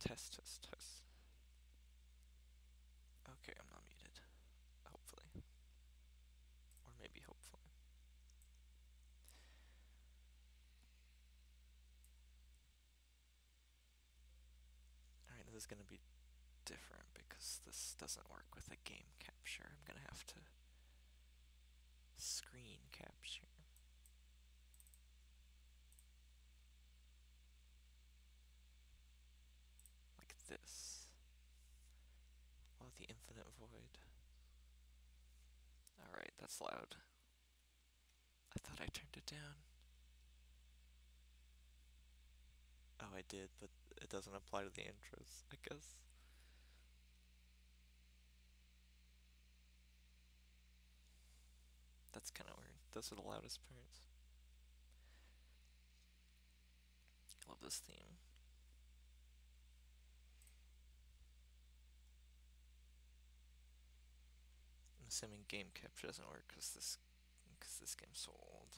Test, test, test. Okay, I'm not muted. Hopefully. Or maybe hopefully. Alright, this is gonna be different because this doesn't work with a game capture. I'm gonna have to screen capture. Like this. Oh, the infinite void. Alright, that's loud. I thought I turned it down. Oh, I did, but it doesn't apply to the intros, I guess. That's kind of weird. Those are the loudest parts. I love this theme. I'm assuming game capture doesn't work because this game's so old.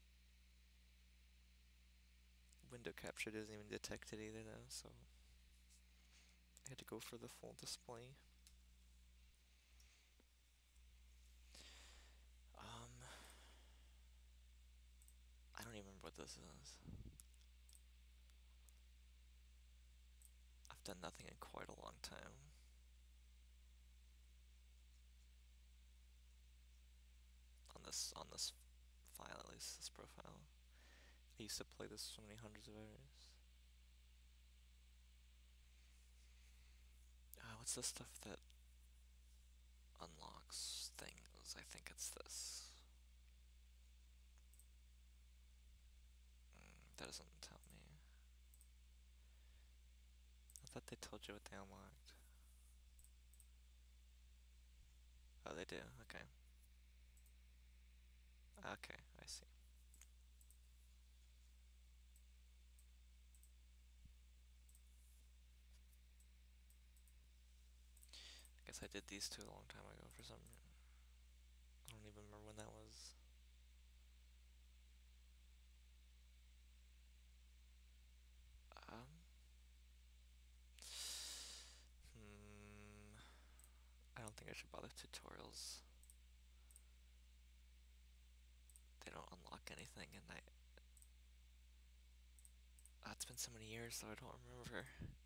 Window capture doesn't even detect it either now, so I had to go for the full display. I don't even remember what this is. I've done nothing in quite a long time. On this file, at least, this profile. I used to play this so many hundreds of hours. What's the stuff that unlocks things? I think it's this. That doesn't tell me. I thought they told you what they unlocked. Oh, they do? Okay. Okay, I see. I guess I did these two a long time ago for some reason. I don't even remember when that was. Um. I don't think I should bother tutorials. They don't unlock anything, and it's been so many years, so I don't remember.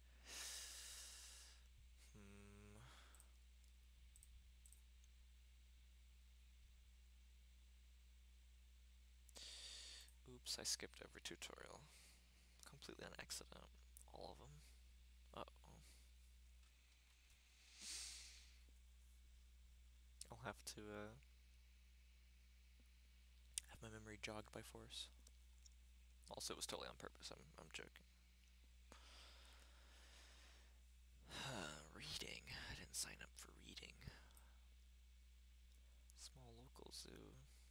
Oops, I skipped every tutorial. Completely on accident. All of them. Uh-oh. I'll have to, have my memory jogged by force. Also, it was totally on purpose. I'm joking. Reading. I didn't sign up for reading. Small local zoo.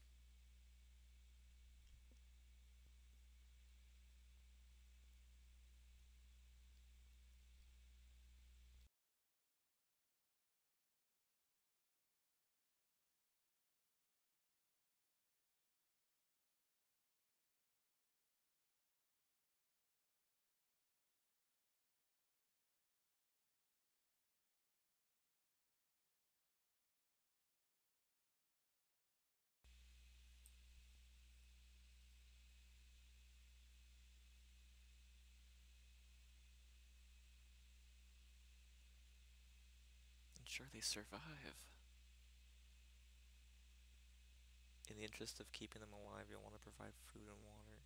Ensure they survive. In the interest of keeping them alive, you'll want to provide food and water.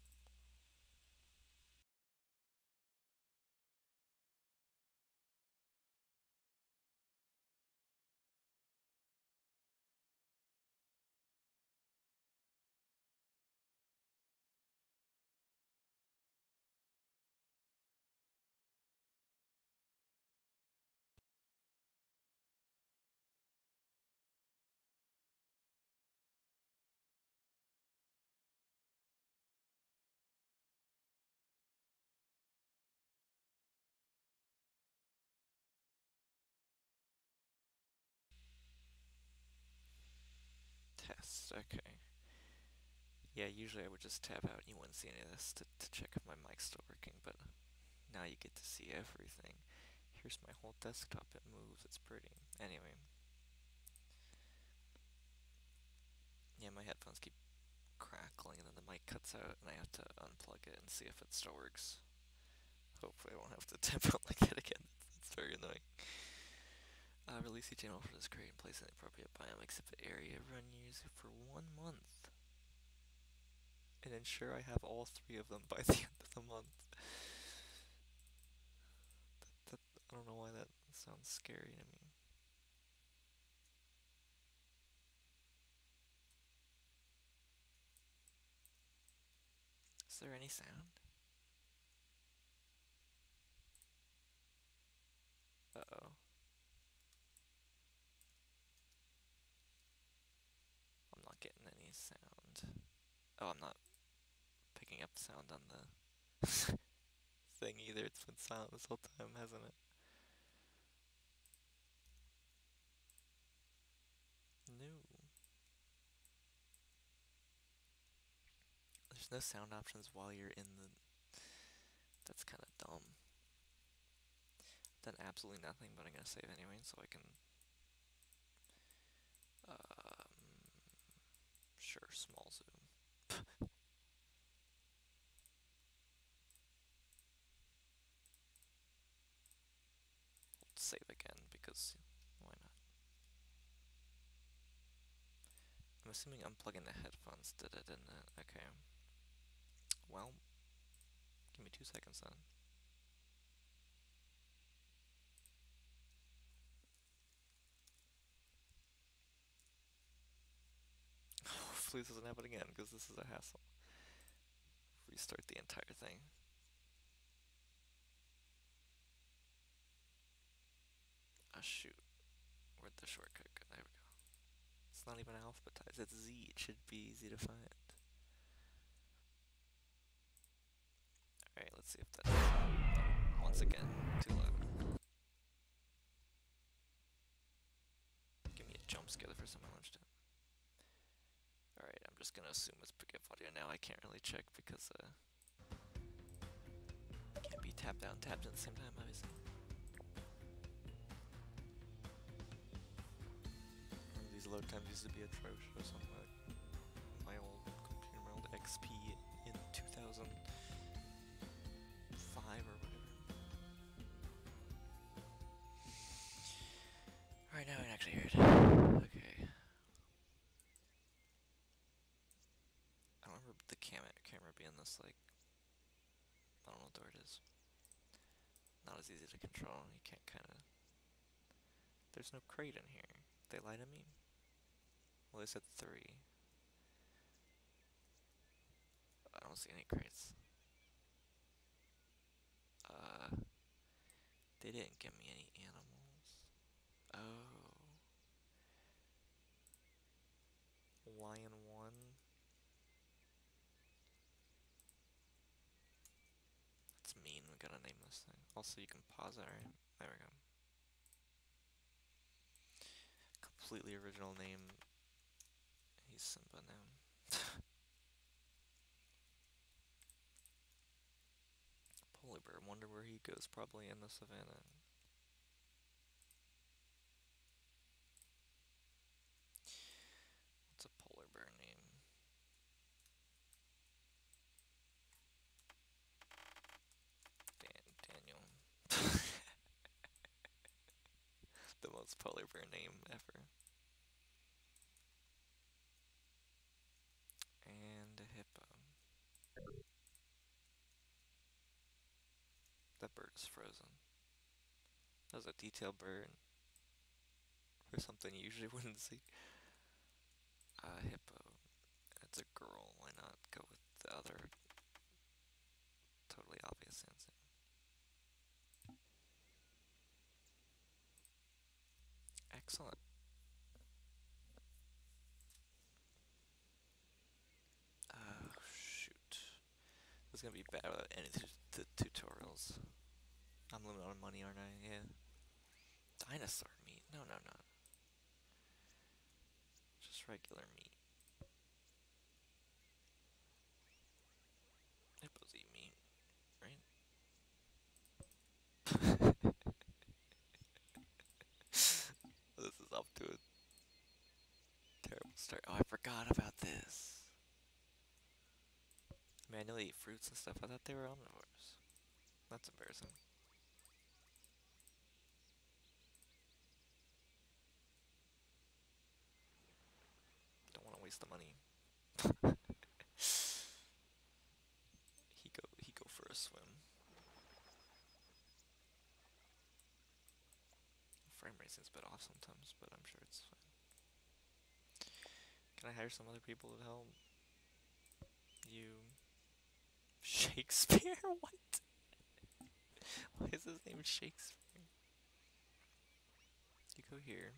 Test, okay. Yeah, usually I would just tab out and you wouldn't see any of this to check if my mic's still working, but now you get to see everything. Here's my whole desktop, it moves, it's pretty. Anyway. Yeah, my headphones keep crackling and then the mic cuts out and I have to unplug it and see if it still works. Hopefully I won't have to tap out like that again. It's very annoying. Release each channel for this crate and place in the appropriate biome exhibit area. Run users for 1 month. And ensure I have all 3 of them by the end of the month. I don't know why that sounds scary to me. Is there any sound? Uh-oh. I'm not getting any sound. Oh, I'm not picking up sound on the thing either. It's been silent this whole time, hasn't it? No. There's no sound options while you're in the... That's kind of dumb. Done absolutely nothing, but I'm gonna save anyway, so I can... Sure, small zoom. Save again, because why not? I'm assuming unplugging the headphones did it, didn't it? Okay. Well, give me 2 seconds then. Hopefully this doesn't happen again, because this is a hassle. Restart the entire thing. Ah, shoot. Where'd the shortcut go? There we go. It's not even alphabetized. It's Z. It should be easy to find. Alright, let's see if that... Oh, once again, too loud. Give me a jump scare the first time I launched it. Alright, I'm just gonna assume it's picking up audio now. I can't really check because, can't be tapped out and tapped at the same time, obviously. These load times used to be atrocious on my old computer, my old XP in 2005 or whatever. Alright, now I can actually hear it. Okay. I don't remember the camera being this, like, I don't know what door it is. Not as easy to control, you can't kinda... There's no crate in here. They lied to me? Well, they said 3. I don't see any crates. They didn't give me any animals. Oh. Lion 1. That's mean, we gotta name this thing. Also, you can pause it, right? There we go. Completely original name. He's Simba now. Polar bear, wonder where he goes, probably in the savannah. What's a polar bear name? Daniel. The most polar bear name ever. And a hippo. That bird is frozen. That was a detailed bird. For something you usually wouldn't see. Hippo. It's a girl, why not go with the other totally obvious answer? Excellent. Shoot. This is gonna be bad without any tutorials. I'm limited on money, aren't I? Yeah. Dinosaur meat? No, no, no. Just regular meat. Hippos eat meat, right? to a terrible start. Oh, I forgot about this. Manually eat fruits and stuff. I thought they were omnivores. That's embarrassing. Don't want to waste the money. He go for a swim. Frame rate seems a bit off sometimes, but I'm sure it's fine. Can I hire some other people to help? You... Shakespeare? What? Why is his name Shakespeare? You go here.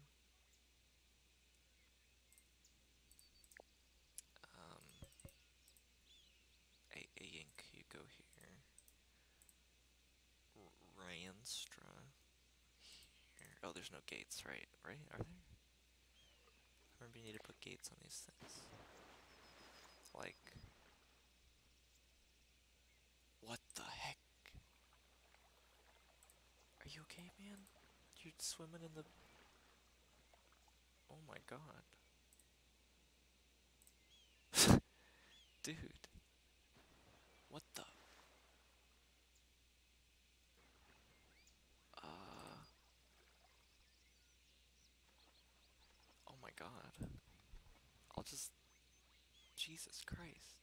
A Ink, you go here. Ranstra. Here. Oh, there's no gates, right? Right? Are there? I remember you need to put gates on these things. Like... What the heck? Are you okay, man? You're swimming in the... Oh my god. Dude. What the... Oh my god. I'll just... Jesus Christ.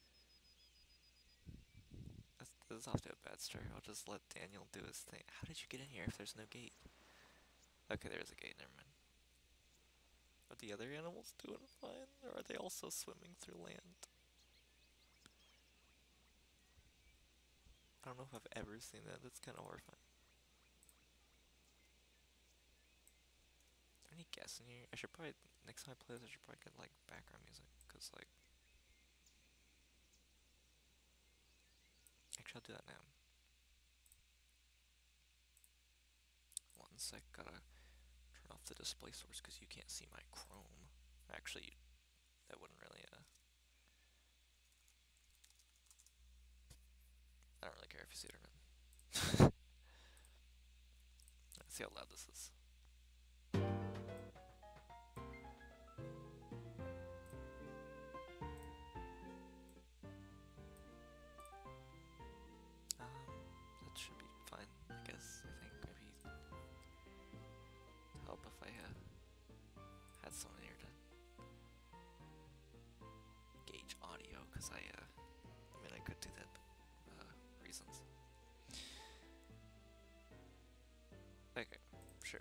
This is off to a bad start. I'll just let Daniel do his thing. How did you get in here if there's no gate? Okay, there's a gate, never mind. Are the other animals doing fine? Or are they also swimming through land? I don't know if I've ever seen that. That's kind of horrifying. Is there any guests in here? I should probably, next time I play this, I should probably get like background music. Cause like, actually I'll do that now. One sec, gotta turn off the display source because you can't see my Chrome. Actually, that wouldn't really, I don't really care if you see it or not. Let's see how loud this is. That should be fine, I guess. I think maybe help if I had someone here to gauge audio, because I mean, I could do that, but reasons. Okay, sure.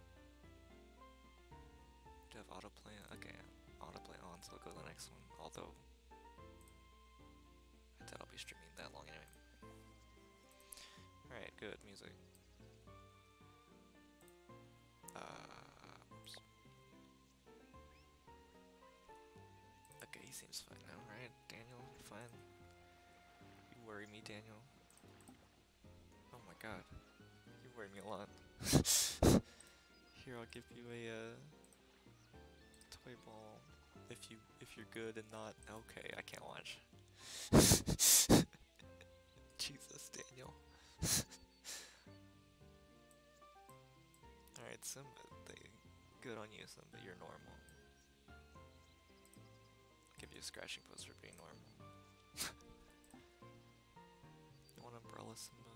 Do you have autoplay? Okay, autoplay on, so I'll go to the next one. Although, I doubt I'll be streaming that long anyway. Alright, good, music. Oops. Okay, he seems fine now, right? Daniel, you fine? You worry me, Daniel. Oh my god. You worry me a lot. Here, I'll give you a toy ball. If you're good and not okay, I can't watch. Jesus, Daniel. Alright, Simba, good on you, Simba, you're normal. I'll give you a scratching post for being normal. You want umbrella, Simba?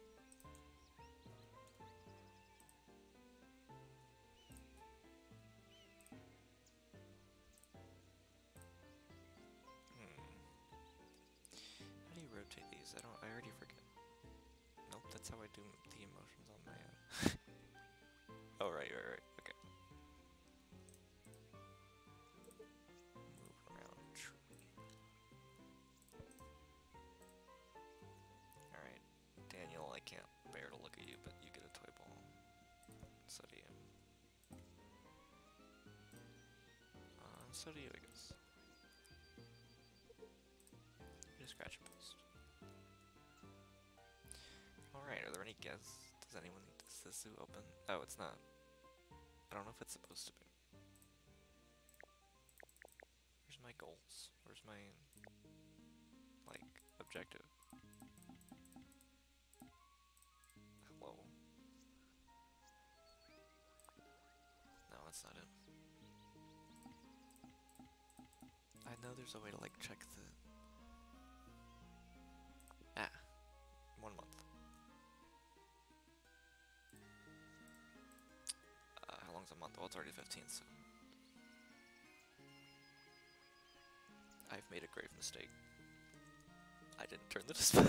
How do you rotate these? I already forget. Nope, that's how I do the emotions on my Oh, right, okay. Move around tree. Alright, Daniel, I can't bear to look at you, but you get a toy ball. So do you. So do you, I guess. Just scratch a post. Alright, are there any guests? Does anyone need this zoo open? Oh, it's not. I don't know if it's supposed to be. Where's my goals? Where's my, like, objective? Hello? No, it's that's not it. I know there's a way to like check the... Ah, 1 month. How long's a month? Well, it's already 15th, so... I've made a grave mistake. I didn't turn the display.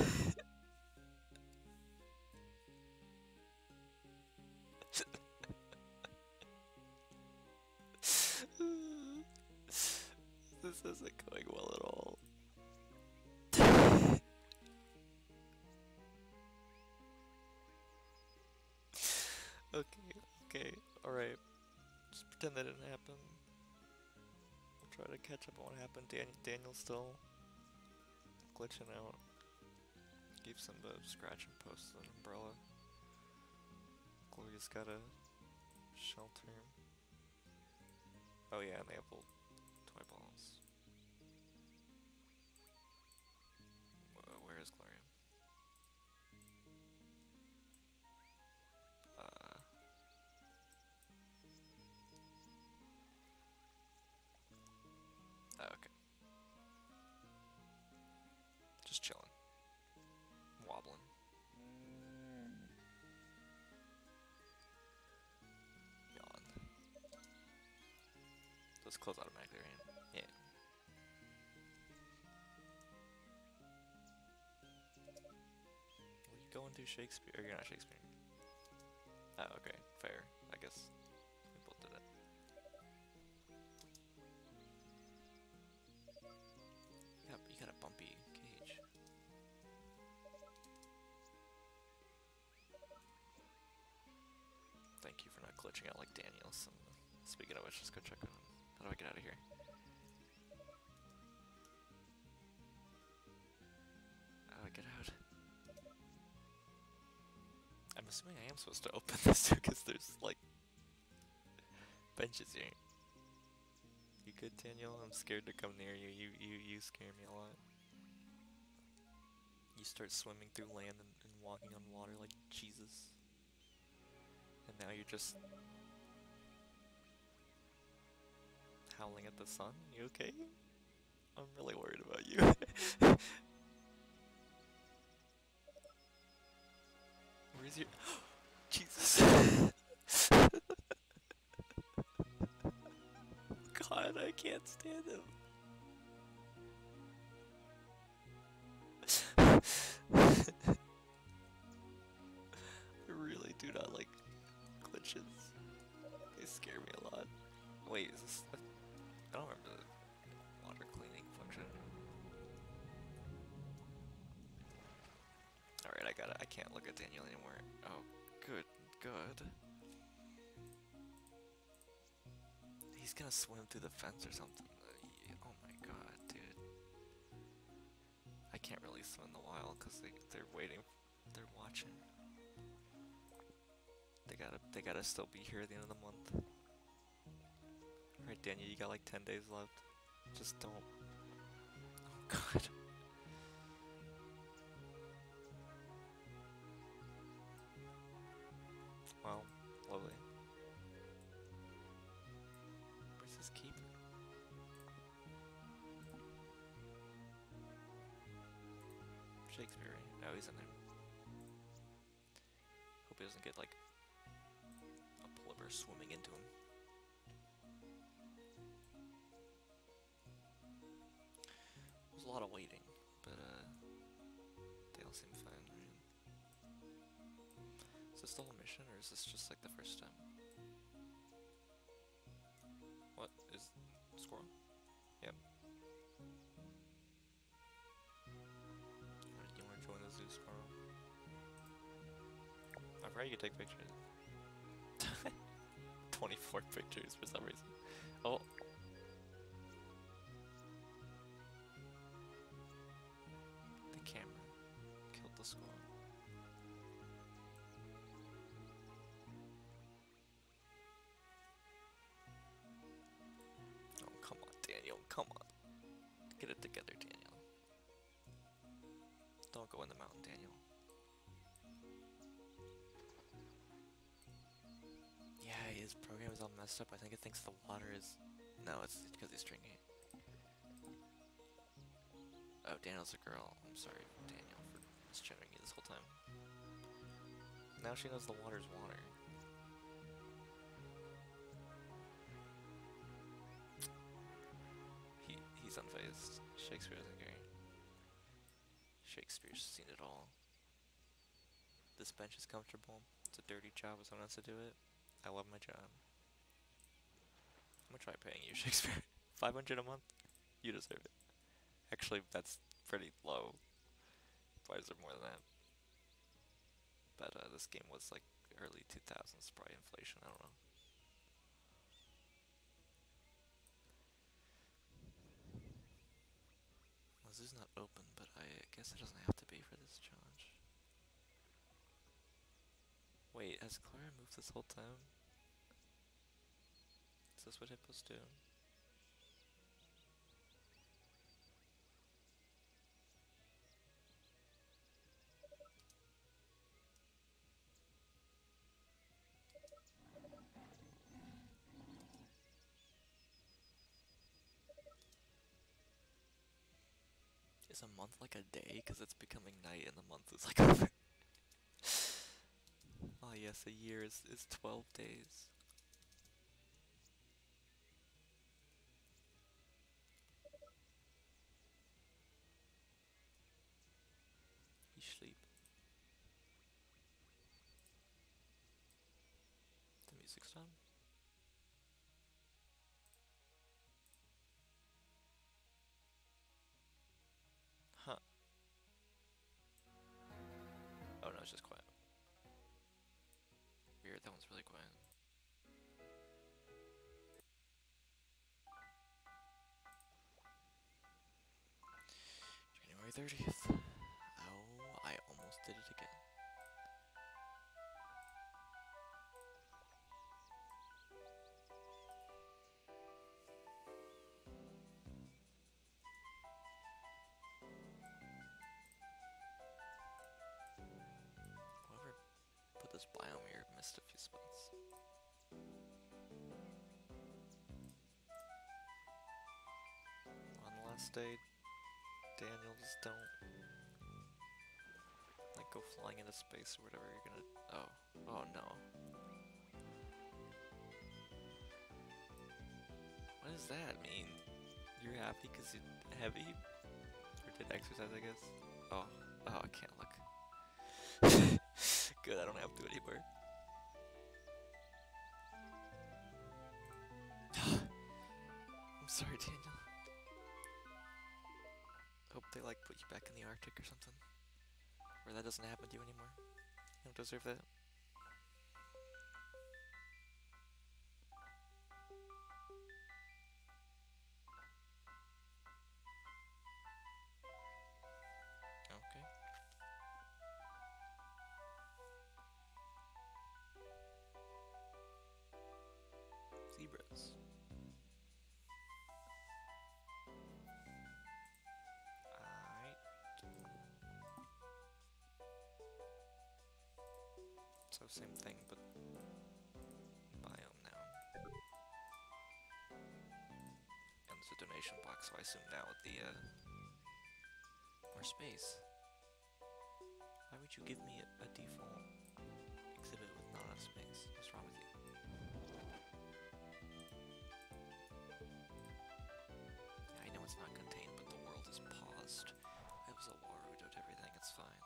This isn't going well at all. Okay, alright. Just pretend that didn't happen. Try to catch up on what happened. Daniel's still glitching out. Gave some scratch and post an umbrella. Gloria's got a shelter. Oh yeah, and they have little toy balls. Where is Gloria? Okay. Just chilling. Wobbling. Yawn. Those close automatically, right? Yeah. Were you going to Shakespeare? Or you're not Shakespeare? Oh, okay. Fair. I guess we both did it. Yep, you got a bumpy cage. Thank you for not glitching out like Daniels. Speaking of which, let's go check on him. How do I get out of here? How do I get out? I'm assuming I am supposed to open this too, because there's like benches here. You good, Daniel? I'm scared to come near you. You scare me a lot. You start swimming through land and walking on water like Jesus. And now you're just howling at the sun? You okay? I'm really worried about you. Where's your... Jesus! God, I can't stand him. I really do not like glitches. They scare me a lot. Wait, is this... I don't remember the water cleaning function. Alright, I can't look at Daniel anymore. Oh, good. He's gonna swim through the fence or something. Oh my god, dude. I can't release them in the wild because they're waiting. They're watching. They gotta still be here at the end of the month. Alright, Daniel, you got like 10 days left. Just don't. Oh god. Well, lovely. Where's his keeper? Shakespeare, right? No, he's in there. Hope he doesn't get like a pullover swimming into him. There's a lot of waiting, but they all seem fine, right? Is this the whole mission, or is this just like the first time? What is squirrel? Yep. Alright, you wanna join the zoo, squirrel? I forgot you could take pictures. 24 pictures for some reason. Oh. The camera killed the squirrel. Oh, come on, Daniel, come on. Get it together, Daniel. Don't go in the mountain, Daniel. Yeah, his program is all all messed up. I think it thinks the water is... No, it's because he's drinking it. Oh, Daniel's a girl. I'm sorry, Daniel, for misgendering you this whole time. Now she knows the water's water. He's unfazed. Shakespeare doesn't care. Shakespeare's seen it all. This bench is comfortable. It's a dirty job if someone has to do it. I love my job. I'm gonna try paying you, Shakespeare. 500 a month? You deserve it. Actually, that's pretty low. Why is there more than that? But this game was like early 2000s, probably inflation, I don't know. Well, this is not open, but I guess it doesn't have to be for this challenge. Wait, has Clara moved this whole time? Is this what hippos do? Is a month like a day? Because it's becoming night and the month is like over. Oh yes, a year is 12 days. You sleep. The music's done. Huh. Oh no, it's just quiet. Weird, that one's really quiet. January 30th. Oh, I almost did it again. Whoever put this biome here missed a few spots. On the last day, Daniel, just don't like go flying into space or whatever you're gonna. Oh no. What does that mean? You're happy because you're heavy? Or did exercise, I guess? Oh, I can't look. Good, I don't have to anymore. I'm sorry, Daniel. Hope they like put you back in the Arctic or something. Or that doesn't happen to you anymore. You don't deserve that. Okay. Zebras. Alright. So same thing, but biome now. And there's a donation box, so I assume now with the, more space. Why would you give me a default exhibit with not enough space? What's wrong with you? Yeah, I know it's not contained, but the world is paused. It was a war who did everything, it's fine.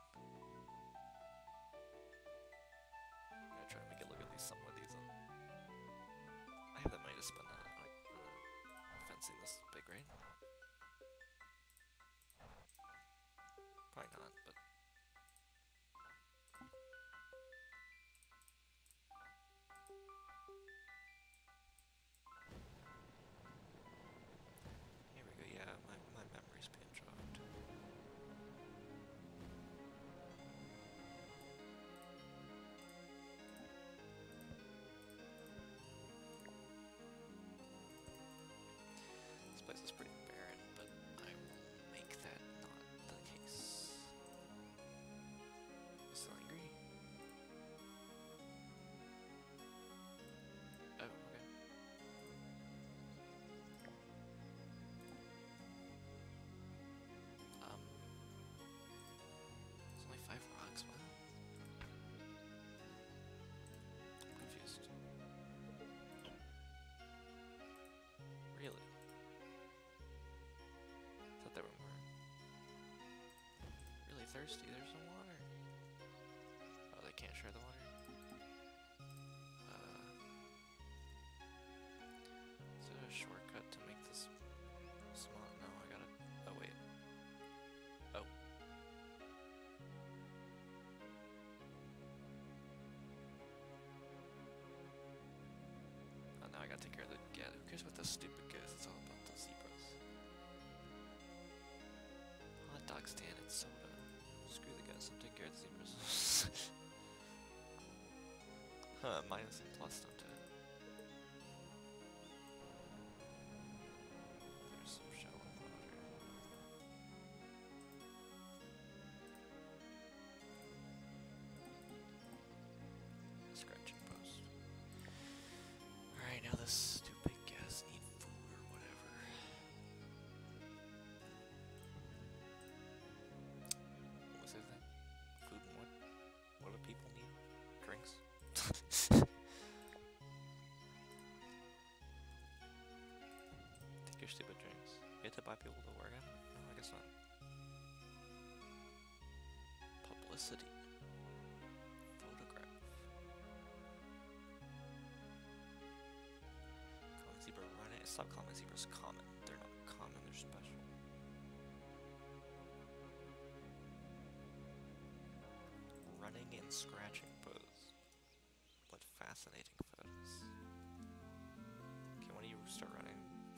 I'm gonna try to make it look at least something with these on. I have that money to spend on fencing this big, right? Probably not, but... Here we go, yeah, my memory's being jogged. This place is pretty barren, but I will make that not the case. thirsty. There's some water. Oh, they can't share the water? Is there a shortcut to make this small? No, I gotta... Oh, wait. Oh. Oh, now I gotta take care of the... Yeah, who cares about the stupid guys? It's all about the zebras. Hot dog stand and soda. Screw the guys, I'm taking care of the zebras. Huh, minus and plus, don't it? There's some shallow water. Scratching post. Alright, now this stupid guys need food or whatever. What was his name? Food and what? What do people need? Drinks? Take your stupid drinks. You have to buy people to work out? No, I guess not. Publicity. Photograph. Common zebra running. Stop calling zebras common. They're not common, they're special. Running and scratching pose. What fascinating photos. Okay, when do you start running?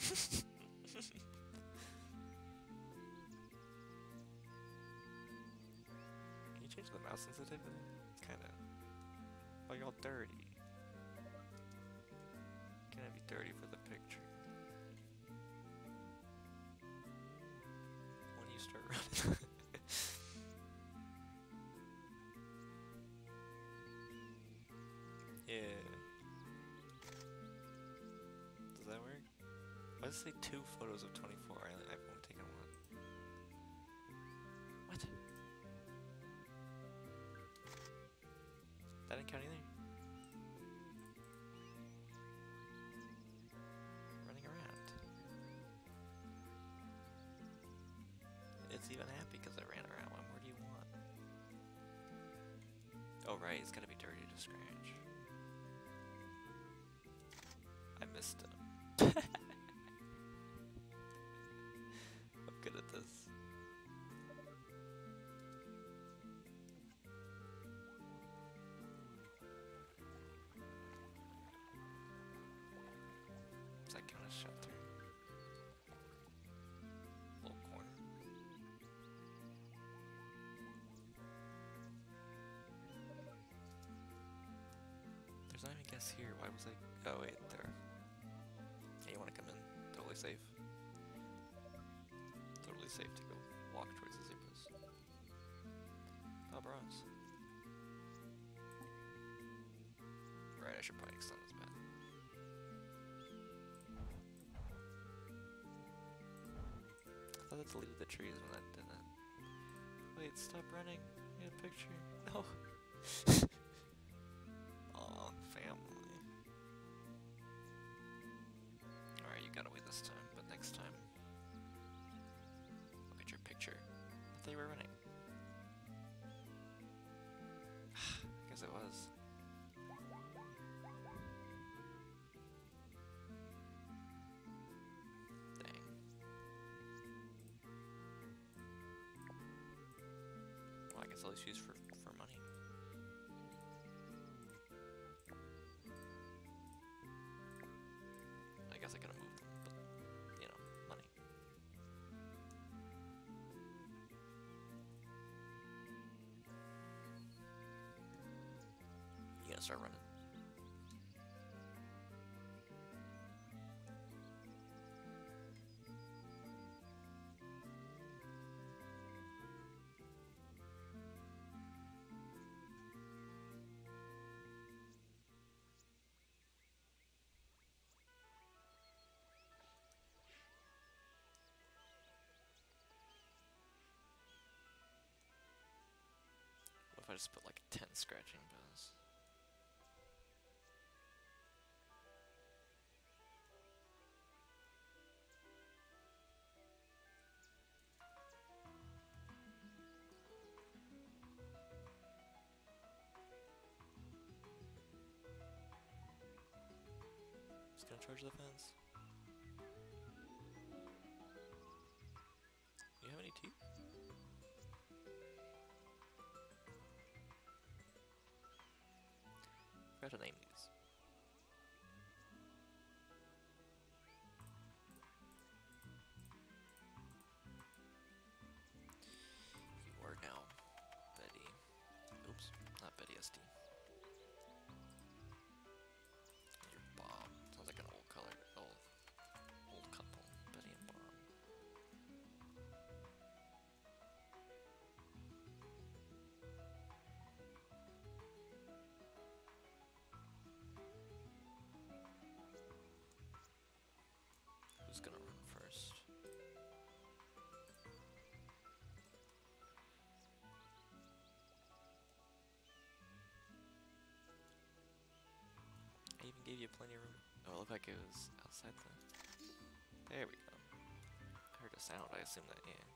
Can you change the mouse sensitivity? Kinda. Oh, you're all dirty. Can I be dirty for the picture? When do you start running? Yeah. Does that work? Why does it say 2 photos of 24? I've only taken 1. What? That didn't count either. Running around. It's even happy because I ran around. What more do you want? Oh right, it's gotta be dirty to scratch. I missed it. I'm good at this. Does that count as shelter? Little corner. There's not even guests here. Why was I? Oh wait, there. Hey, you wanna come in? Totally safe. Totally safe to go walk towards the zebras. Oh, bros. Right, I should probably extend this bed. I thought that deleted the trees when that didn't. Wait, stop running. Get a picture. No. Aw, family. Alright, you got away this time, but next time. Look at your picture. I thought you were running. I guess it was. Dang. Well, I guess I'll just use for money. I guess I could have moved them, but, you know, money. You gotta start running. What if I just put like 10 scratching bows? charge the fence? You have any teeth? I forgot to name these. You are now Betty. Oops, not Betty SD. You're Bob. Sounds like an old color. Old couple. Betty and Bob. Who's gonna run first? I even gave you plenty of room. Oh, it looked like it was outside the... There we go. I heard a sound, I assume that, yeah.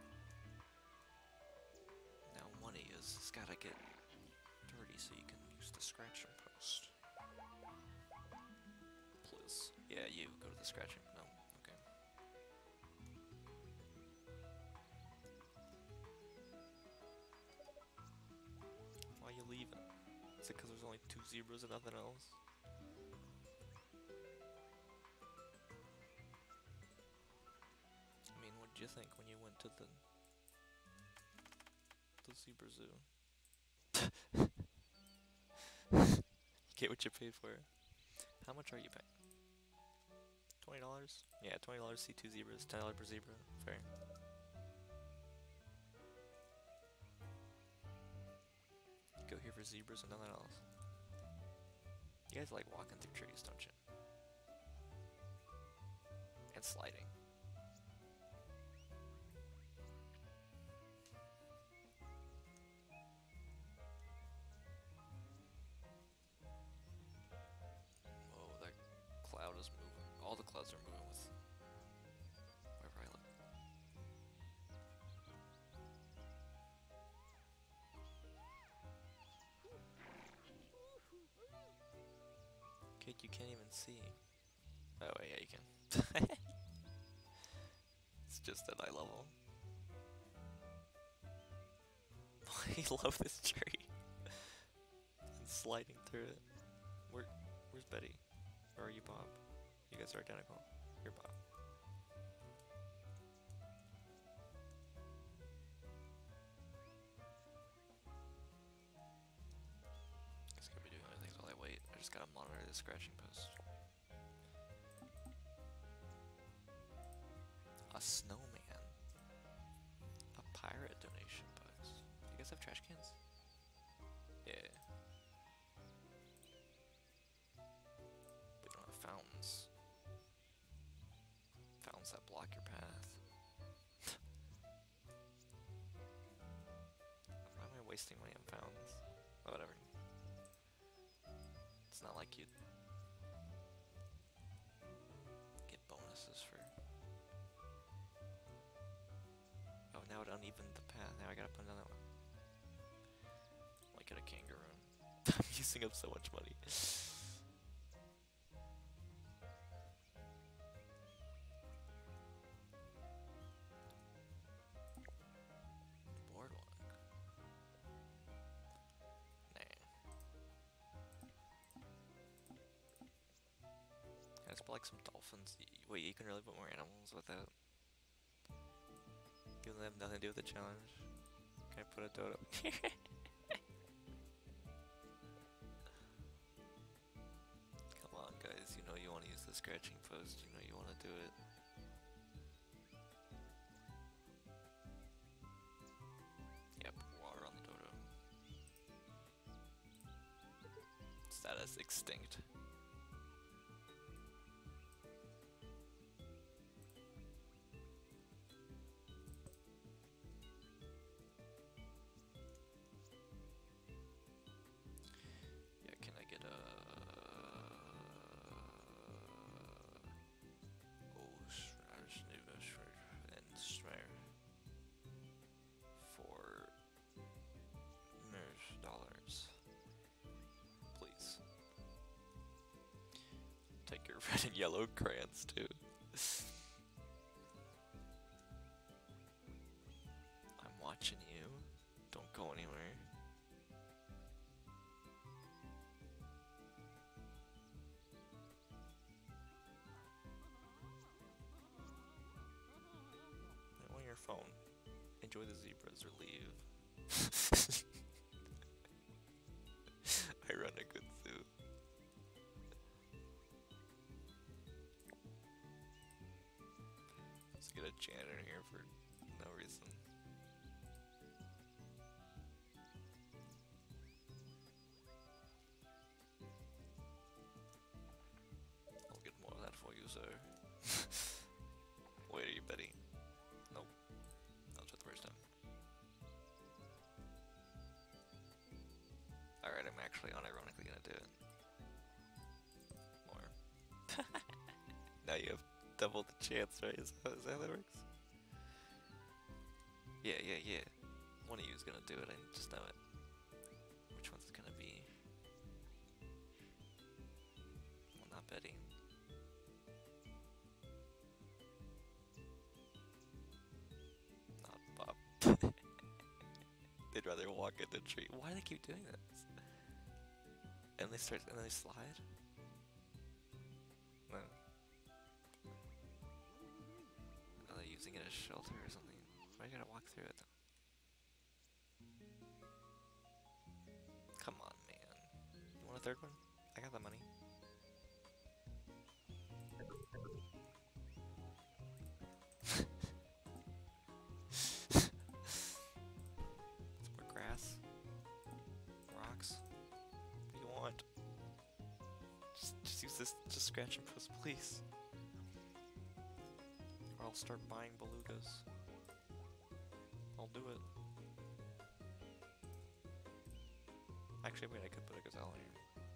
Now one of yous has gotta get dirty so you can use the scratching post. Please. Yeah, you go to the scratching. No, okay. Why are you leaving? Is it because there's only 2 zebras and nothing else? I mean, what did you think when you went to the zebra zoo? You get what you paid for. How much are you paying? $20? Yeah, $20 see 2 zebras, $10 per zebra. Fair. Go here for zebras and nothing else. You guys like walking through trees, don't you? And sliding. Whoa, that cloud is moving. All the clouds are moving with wherever I look. Kid, you can't even see. Oh, wait, yeah, you can. It's just at eye level. I love this tree. And sliding through it. Where's Betty? Or are you Bob? You guys are identical. You're Bob. Guess I could be doing other things while I wait. I just gotta monitor the scratching post. A snowman. A pirate donation post. Do you guys have trash cans? Yeah. We don't have fountains. Fountains that block your path. Why am I wasting money on fountains? Oh, whatever. It's not like you'd get bonuses for... Oh, now it unevened the path. Now I gotta put another one. Like at a kangaroo. I'm using up so much money. Boardwalk. Nah. Can I just put like some dolphins? Wait, you can really put more animals without... Given they have nothing to do with the challenge. Can I put a dodo? Come on, guys. You know you want to use the scratching post. You know you want to do it. Yeah, put water on the dodo. Status extinct. Can I get a... for $4 please. red and yellow crayons too. I'm watching you. Don't go anywhere. I'm on your phone. Enjoy the zebras or leave. I run a good zoo. Let's get a janitor here for no reason. I'll get more of that for you, sir. Wait, are you betting? Nope. That was the first time. Alright, I'm actually unironically gonna do it. More. Now you have double the chance, right? Is that how that works? Yeah. One of you is gonna do it, I just know it. Which one's it gonna be? Well, not Betty. Not Bob. They'd rather walk in the tree. Why do they keep doing this? And they slide? No. Are they using it as shelter or something? Why do you gotta walk through it though? Come on, man. You want a third one? I got the money. Some more grass. Rocks. What do you want? Just use this, just scratch and press, please. Or I'll start buying belugas. I'll do it. Actually, wait, I could put a gazelle here.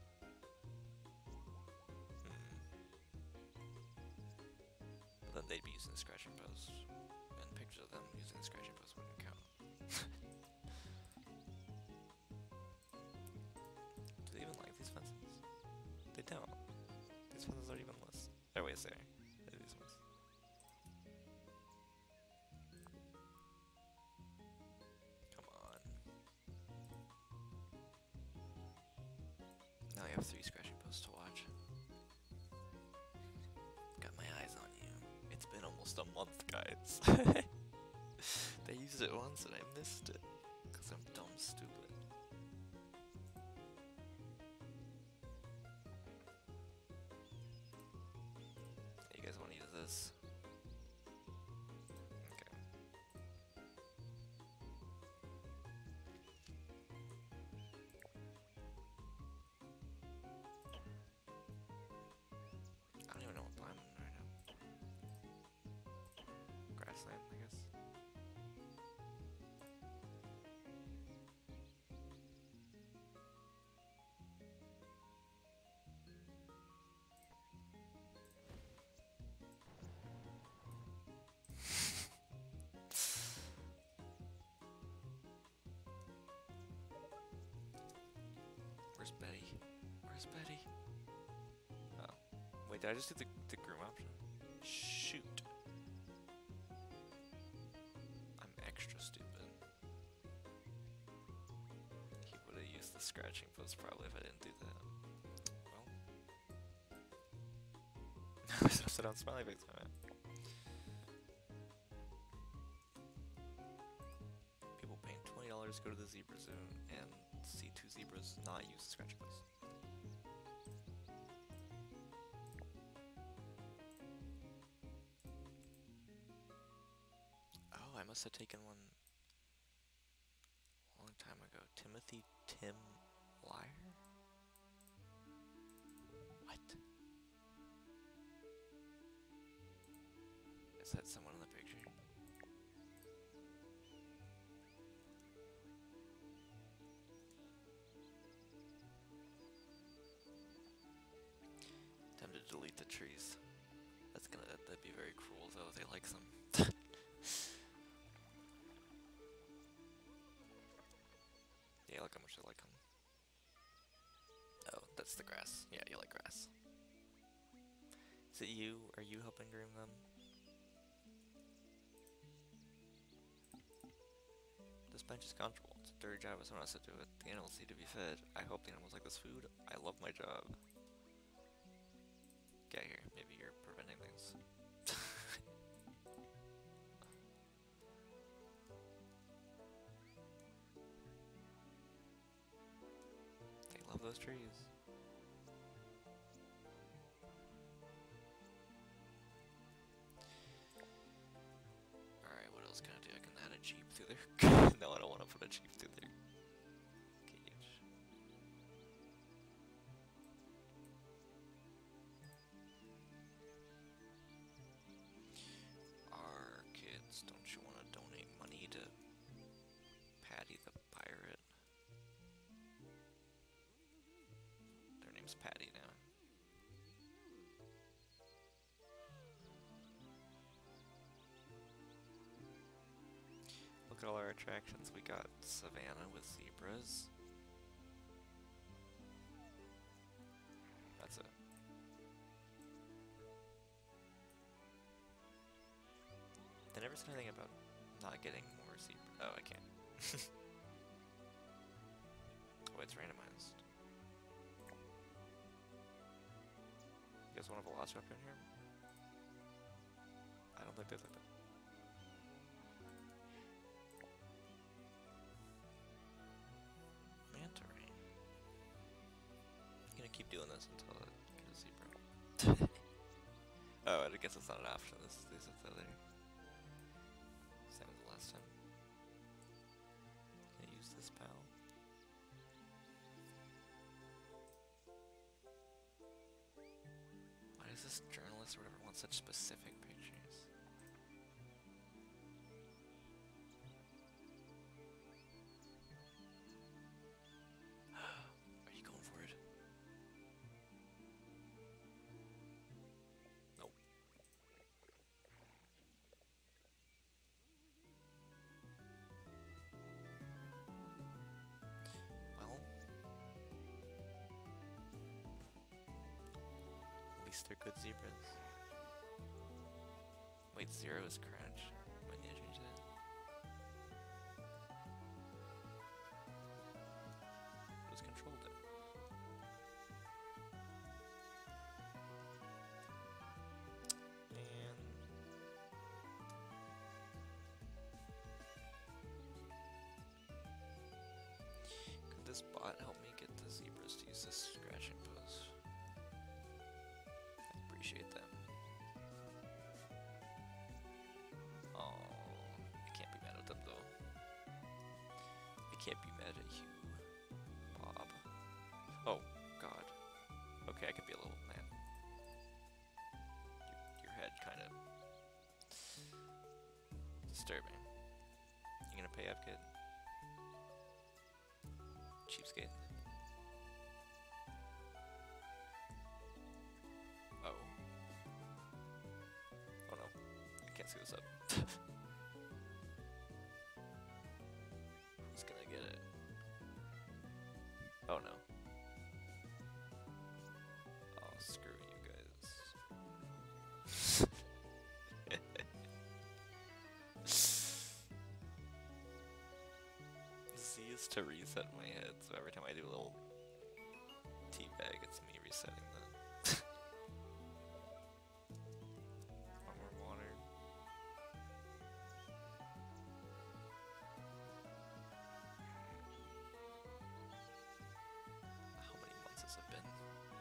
But then they'd be using the scratch and post. And pictures of them using the scratch and post wouldn't count. Do they even like these fences? They don't. These fences aren't even listed. Oh, wait, sorry. These ones. Come on. Now you have 3 scratching posts to watch. Got my eyes on you. It's been almost a month, guys. They used it once and I missed it. Because I'm dumb stupid. You guys want to use this? Okay. I don't even know what I'm in right now. Grassland, I guess. Where's Betty? Where's Betty? Oh. Wait, did I just do the groom option? Shoot. I'm extra stupid. He would have used the scratching post probably if I didn't do that. Well. Sit down, smiley face, man. People paying $20 to go to the zebra zoo and see 2 zebras not use the scratching post. Oh, I must have taken one a long time ago. Timothy Tim Liar? What? Is that someone in the picture? Time to delete the trees. That'd be very cruel though, they like them. Yeah, look how much they like them. Oh, that's the grass. Yeah, you like grass. Is it you? Are you helping groom them? This bench is comfortable. It's a dirty job, but someone has to do it. The animals need to be fed. I hope the animals like this food. I love my job. Get here. Maybe you're preventing things. They love those trees. Alright, what else can I do? I can add a jeep through there. No, I don't want to put a jeep through there. Cage. Our kids, don't you want to donate money to Patty the Pirate? Their name's Patty now. Look at all our attractions. We got Savannah with zebras. That's it. They never said anything about not getting more zebra. Oh, I can't. Oh, it's randomized. You guys want a velociraptor in here? I don't think there's like that. Manta ray. I'm gonna keep doing this until I get a zebra. Oh, I guess it's not an option. This is the other. Same as the last time. Can I use this pal? Why does this journalist or whatever want such specific pictures? Are you going for it? Nope. Well, at least they're good zebras. Wait, 0 is crouch. Might need to change that. Just controlled it. And could this bot help me get the zebras to use this scratching pose? I appreciate them. Oh, I can't be mad at them though. I can't be mad at you, Bob. Oh, God. Okay, I could be a little mad. Your head kind of disturbing. You gonna pay up, kid? Cheapskate. Oh. Oh no. I can't see what's up. Who's gonna get it? Oh no. Oh, screw you guys. Z is to reset my head, so every time I do a little teabag, it's me resetting the more water. How many months has it been?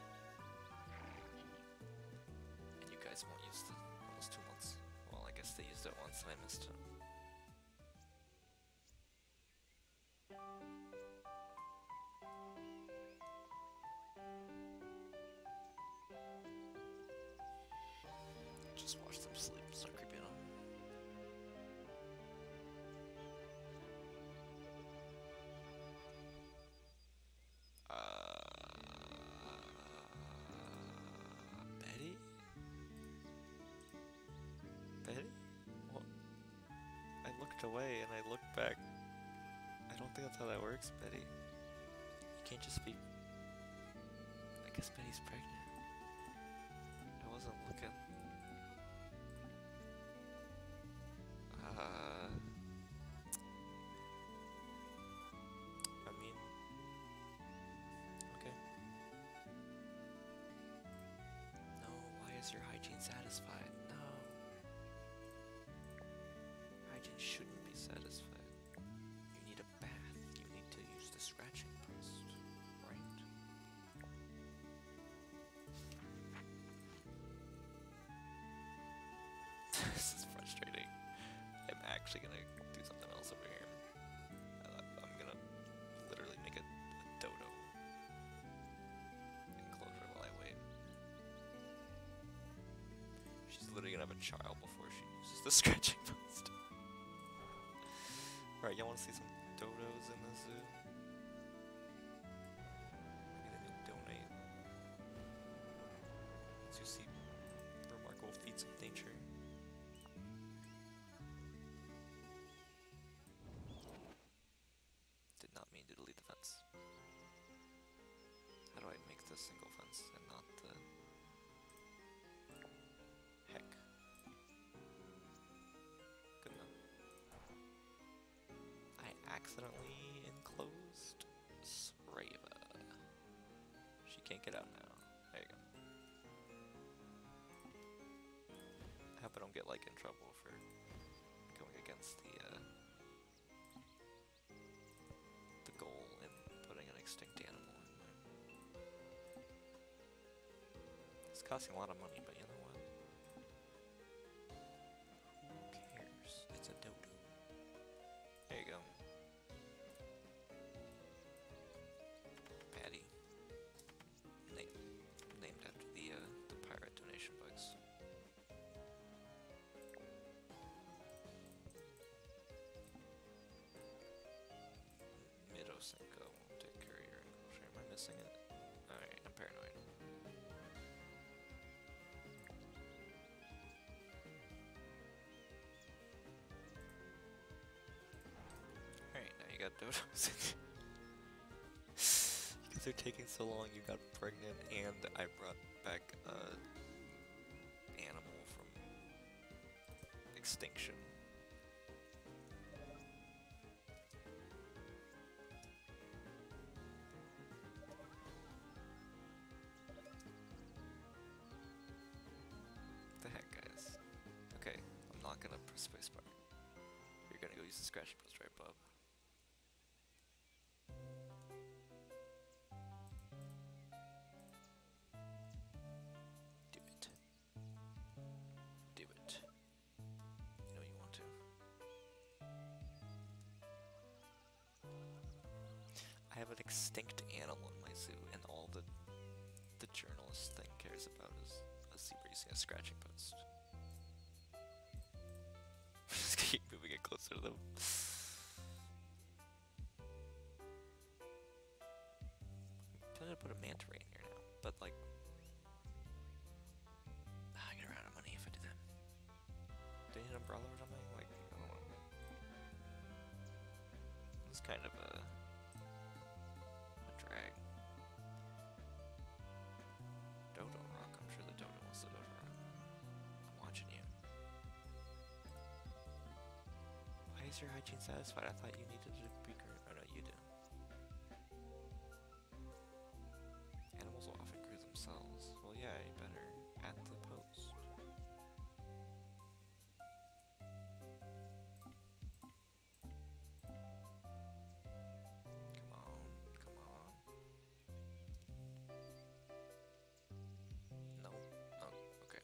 And you guys won't use it. Almost 2 months. Well, I guess they used it once and I missed it. Just watch them sleep, start creeping on. Betty? Betty? What? I looked away and I looked back. I don't think that's how that works, Betty. You can't just be... I guess Betty's pregnant. I wasn't looking. is your hygiene satisfied? No. Hygiene shouldn't be satisfied. You need a bath. You need to use the scratching post, right? This is frustrating. I'm actually gonna do something else over here. I'm gonna literally make a dodo enclosure while I wait. She's literally gonna have a child before she uses the scratching post. Alright, y'all wanna see some dodos in the zoo? Maybe they will donate. Once you see remarkable feats of nature. Did not mean to delete the fence. How do I make this single fence and not the... Heck. Good enough. I accidentally enclosed Srava. She can't get out now. There you go. I hope I don't get, like, in trouble for going against the goal in putting an extinct animal in there. It's costing a lot of money, but you know what? Who cares? It's a dodo. There you go. Patty. Named after the pirate donation bugs. Cinco won't take care of your enclosure. Am I missing it? Alright, I'm paranoid. Alright, now you got dodos. Because they're taking so long, you got pregnant, and I brought back an animal from extinction. The heck, guys? Okay, I'm not gonna press spacebar. You're gonna go use the scratching post, right, Bob? Do it. Do it. You know you want to. I have an extinct animal in my zoo, and all the journalist thing cares about is a zebra using a scratching post. Just keep moving it closer to them. I'm tempted to put a manta ray in here now, but like, I get around out of money if I do that. Do I need an umbrella or something? Like, I don't know. It's kind of a drag. Dodo rock. I'm sure the dodo wants the dodo rock. I'm watching you. Why is your hygiene satisfied? I thought you needed a beaker. Oh no, you do. Animals will often groove themselves. Well, yeah, you better at the post. Come on, come on. No. Oh, okay.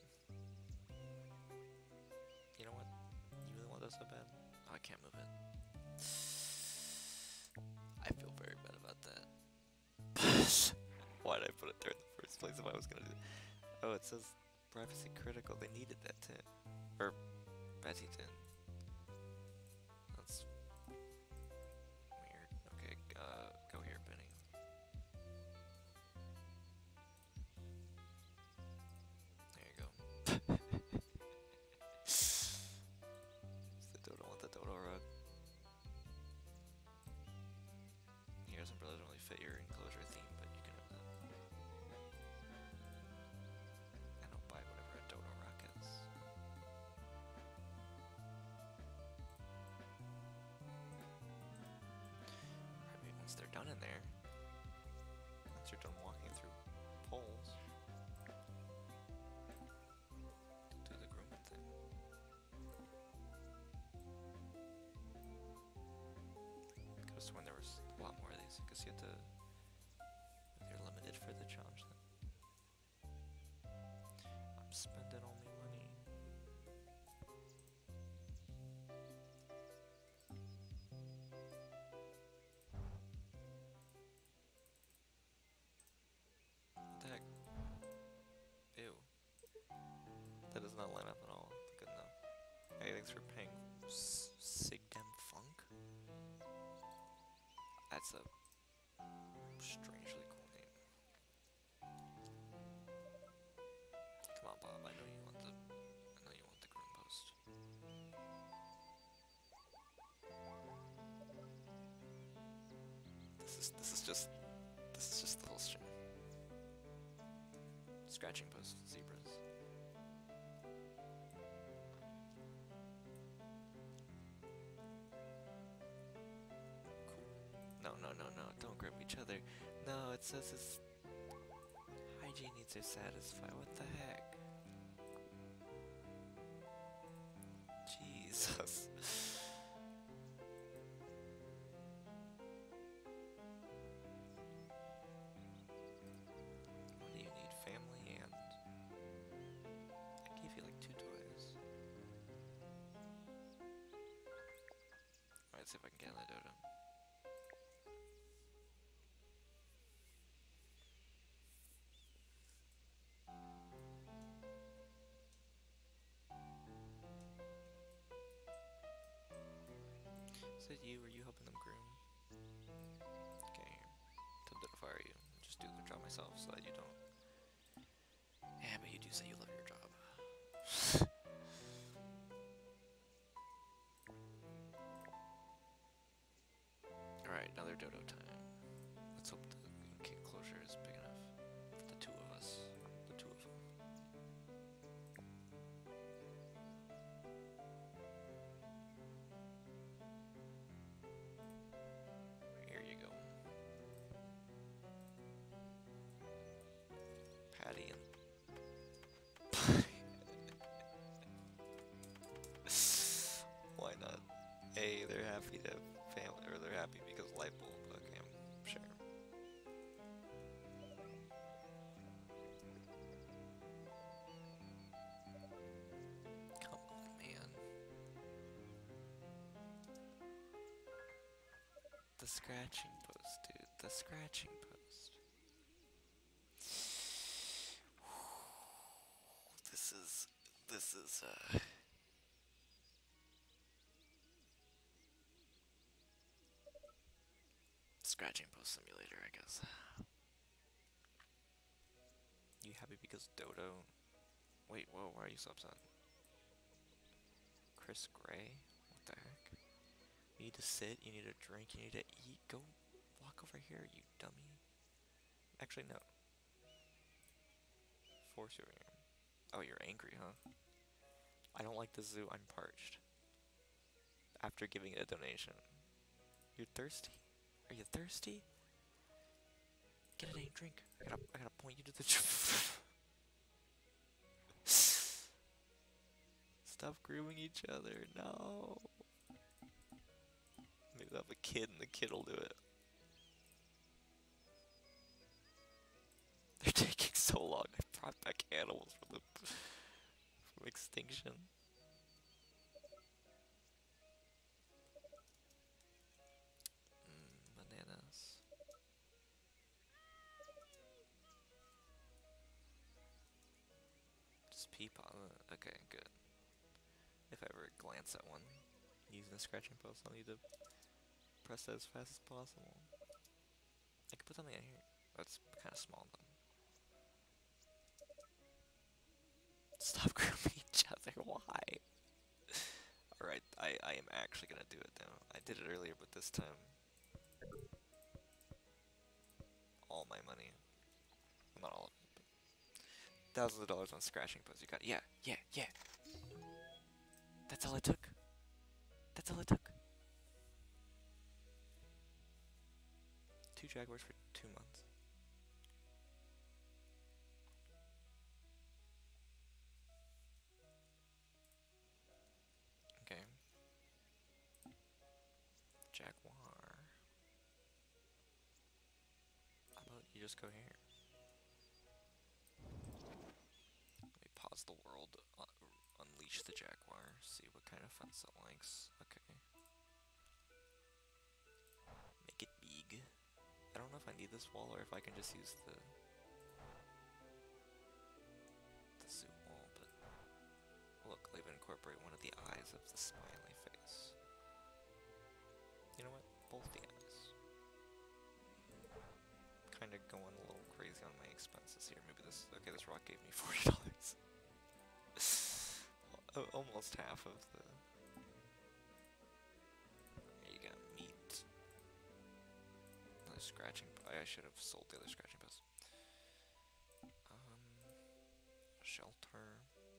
You know what? You really want that so bad? Oh, I can't move it. I feel very bad about that. Why did I put it there in the first place if I was gonna do it? Oh, it says privacy critical. They needed that too. Or Betty did. That's weird. Okay, go here, Benny. There you go. Does the dodo want the dodo rug? Here's umbrella doesn't really fit your enclosure theme, but you can have that. And I'll buy whatever a dodo rock is. Alright, wait, once they're done in there, once you're done walking through poles, was when there was a lot more of these, because you had to, they're limited for the challenge then. I'm spending all my money. What the heck? Ew. That does not line up at all. Good enough. Hey, thanks for paying Sigdem Funk? That's a strangely cool name. Come on, Bob. I know you want the groom post. This is just the whole stream. Scratching post zebras. No, don't grab each other. No, it says his hygiene needs are satisfied. What the heck? Jesus. What do you need? Family and... I gave you like 2 toys. Alright, see if I can get on the dodo. Is it you? Were you helping them groom? Okay, tempted to fire you. Just do the job myself so that you don't. Yeah, but you do say you love your job. Alright, another dodo time. Let's hope the enclosure is big enough for the 2 of us. The 2 of them. Here you go. Patty and... Why not? A, they're happy to have family, or they're happy because light bulb. Okay, I'm sure. Come on, man. The scratching post, dude. The scratching post. This is, Scratching post simulator, I guess. You happy because Dodo? Wait, whoa, why are you so upset? Chris Gray? What the heck? You need to sit, you need to drink, you need to eat. Go walk over here, you dummy. Actually, no. Force your ear. Oh, you're angry, huh? I don't like the zoo, I'm parched. After giving it a donation. You're thirsty? Are you thirsty? Get a dang drink. I gotta point you to the... Stop grooming each other, no. Maybe they'll have a kid and the kid will do it. They're taking so long. I brought back animals from extinction. Bananas. Just peep on it. Okay, good. If I ever glance at one using a scratching post, I'll need to press that as fast as possible. I could put something in here. That's kind of small though. Stop grooming each other. Why? Alright, I am actually gonna do it now. I did it earlier, but this time all my money. Not all of it, but thousands of dollars on scratching posts. You got it. Yeah. That's all it took. That's all it took. 2 Jaguars for 2 months. Okay. Jaguar. just go here? Let me pause the world, unleash the jaguar, see what kind of fence it likes. Okay. Make it big. I don't know if I need this wall or if I can just use the zoo wall, but look, they've incorporated one of the eyes of the smiley face. You know what? Both the eyes. Kind of going a little crazy on my expenses here. Maybe this. Okay, this rock gave me $40. Almost half of the. There you go, meat. Another scratching. I should have sold the other scratching post. Shelter.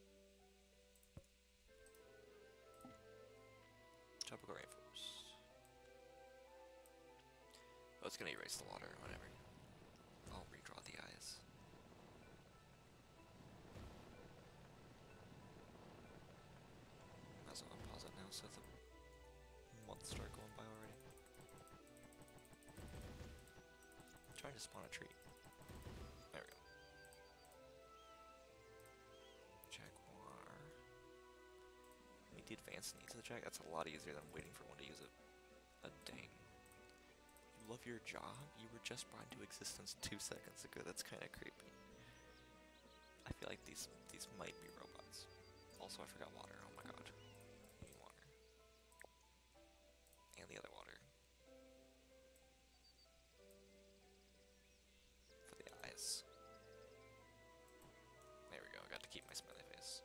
Tropical rainforest. Oh, it's gonna erase the water, whatever. I'll redraw the eyes. Might as well pause it now so the months start going by already. I'm trying to spawn a tree. There we go. Jaguar. Meet the advanced needs of the jag. That's a lot easier than waiting for one to use a dang. You love your job? You were just brought into existence 2 seconds ago. That's kind of creepy. I feel like these might be robots. Also, I forgot water. Oh my god. I need water. And the other water. For the eyes. There we go. I got to keep my smiley face.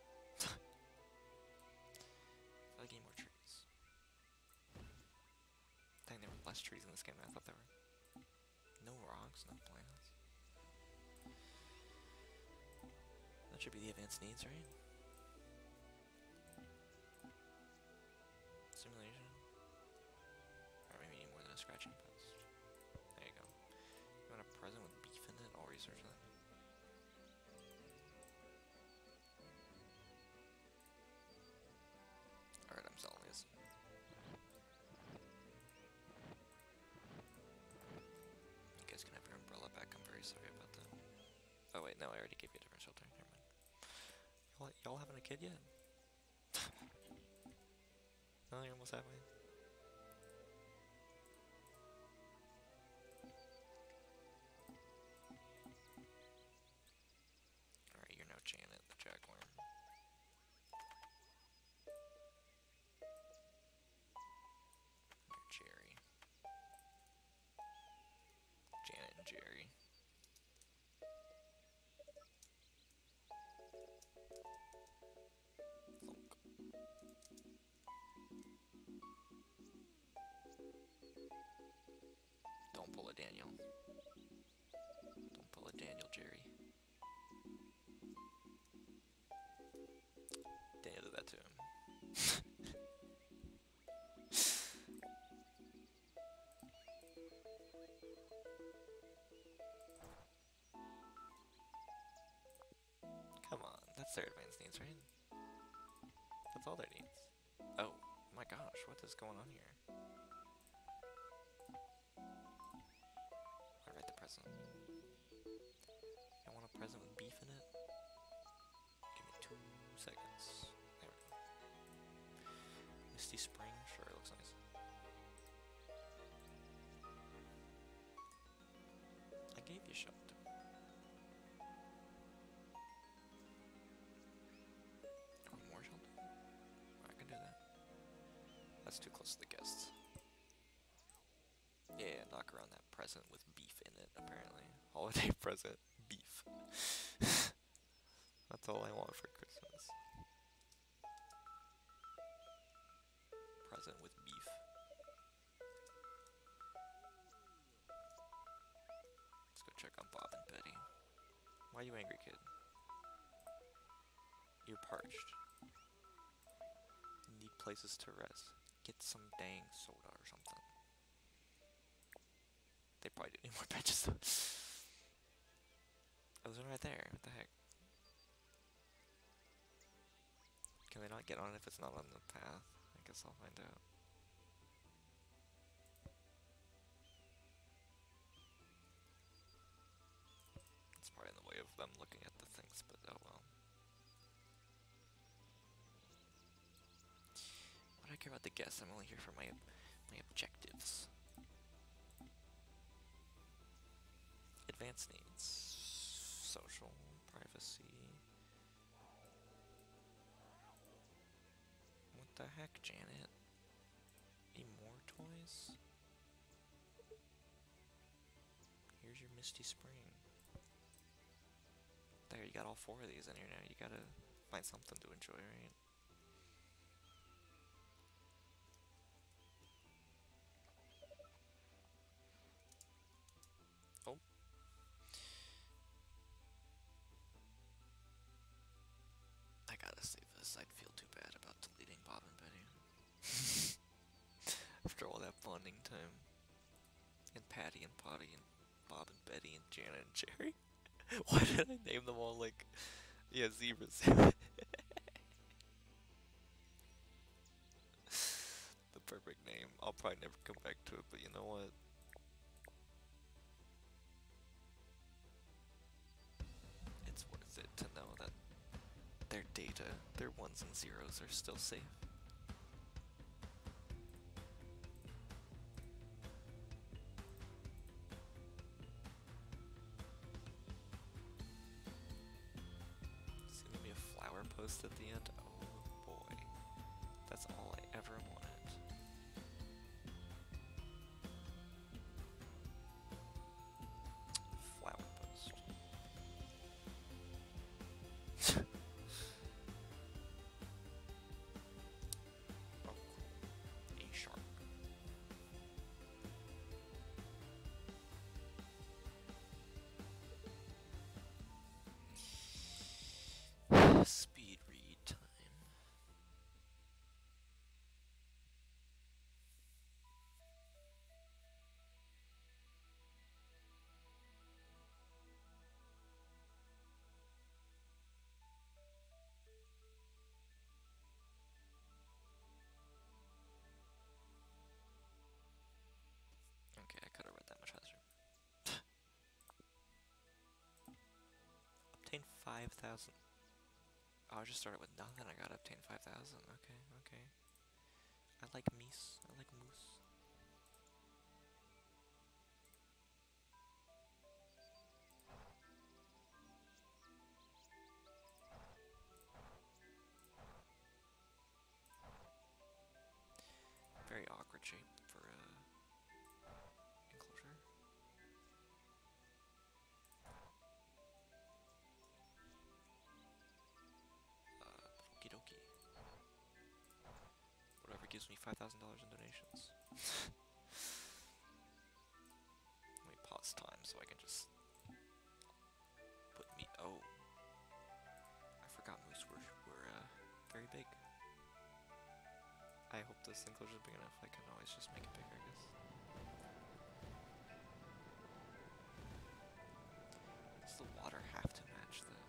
I need more trees. Dang, there were less trees in this game than I thought there were. No rocks, no plants. That should be the advanced needs, right? Simulation. Or maybe need more than a scratching post. There you go. You want a present with beef in it? I'll research that. Alright, I'm selling these. You guys can have your umbrella back. I'm very sorry about that. Oh wait, no, I already gave you a different shelter. Never mind. Y'all having a kid yet? No, you're almost halfway. Alright, you're now Janet, the jaguar. You're Jerry. Janet and Jerry. Thunk. Don't pull a Daniel. Don't pull a Daniel, Jerry. Daniel did that to him. Come on, that's their advanced needs, right? That's all their needs. Oh my gosh, what is going on here? I read the present. I want a present with beef in it? Give me 2 seconds. There we go. Misty Spring? Sure, it looks nice. I gave you shelter. Or more shelter? I can do that. That's too close to the guests. Yeah, knock around that present with beef in it, apparently. Holiday present, beef. That's all I want for Christmas. Present with beef. Let's go check on Bob and Betty. Why are you angry, kid? You're parched. You need places to rest. Get some dang soda or something. They probably do need more benches though. Oh, there's one right there. What the heck? Can they not get on it if it's not on the path? I guess I'll find out. them looking at the things, but oh well. What do I care about the guests? I'm only here for my objectives. Advanced needs. Social, privacy. What the heck, Janet? Any more toys? Here's your Misty Spring. There, you got all 4 of these in here now. You gotta find something to enjoy, right? Oh. I gotta save this. I'd feel too bad about deleting Bob and Betty. After all that bonding time. And Patty and Potty and Bob and Betty and Janet and Jerry. Why did I name them all like, yeah, zebras? The perfect name. I'll probably never come back to it, but you know what? It's worth it to know that their data, their ones and zeros, are still safe. It's gonna be a flower post at the end. Oh boy. That's all I ever wanted. Flower post. Oh, cool. A shark. Speed read time. Okay, I could have read that much faster. Obtain 5,000. Oh, I just started with nothing. I gotta obtain 5,000. Okay, okay. I like meese. I like moose. Very awkward shape for enclosure. Okie dokie. Whatever gives me $5,000 in donations. Let me pause time so I can just put me. Oh, I forgot moose were very big. I hope this enclosure is big enough. I can always just make it bigger, I guess. Does the water have to match the...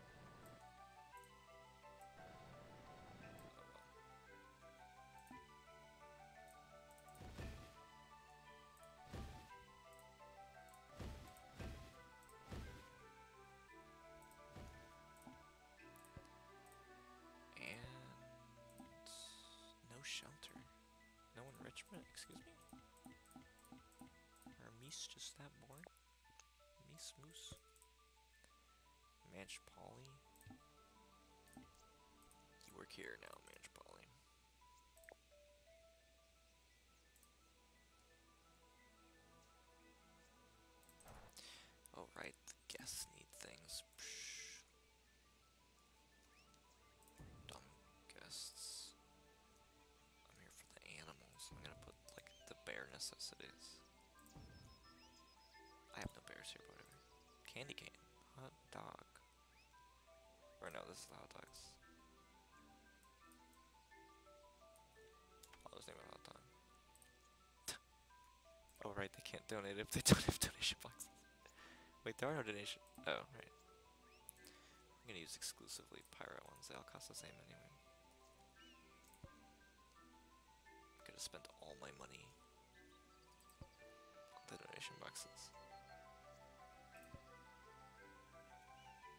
And... no shelter. No enrichment, excuse me? Are meese just that boring? Meese moose? Manch Polly? You work here now, Manch Polly. Oh right, the guests need things. Psh. Dumb guests. I'm here for the animals. I'm gonna put like the bare necessities. I have no bears here, but whatever. Candy cane. Hot dog. Or no, this is the hot dogs. Oh, his name is hot dog. Oh right, they can't donate if they don't have donation boxes. Wait, there are no donation. Oh, right. I'm gonna use exclusively pirate ones. They all cost the same anyway. I'm gonna spend all my money on the donation boxes.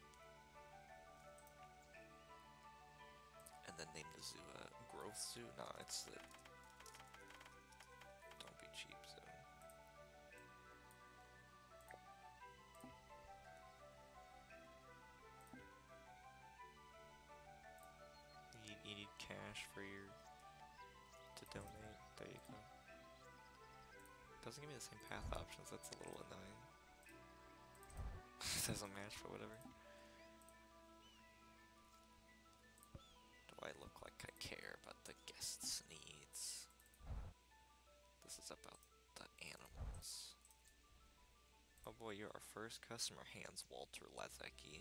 zoo at? Growth Zoo? Nah, it's the... Don't be cheap zoo. You need cash for your... to donate. There you go. Doesn't give me the same path options, that's a little annoying. It doesn't match, but whatever. Do I look like I care about the guests' needs? This is about the animals. Oh boy, you're our first customer, Hans Walter Lazecki.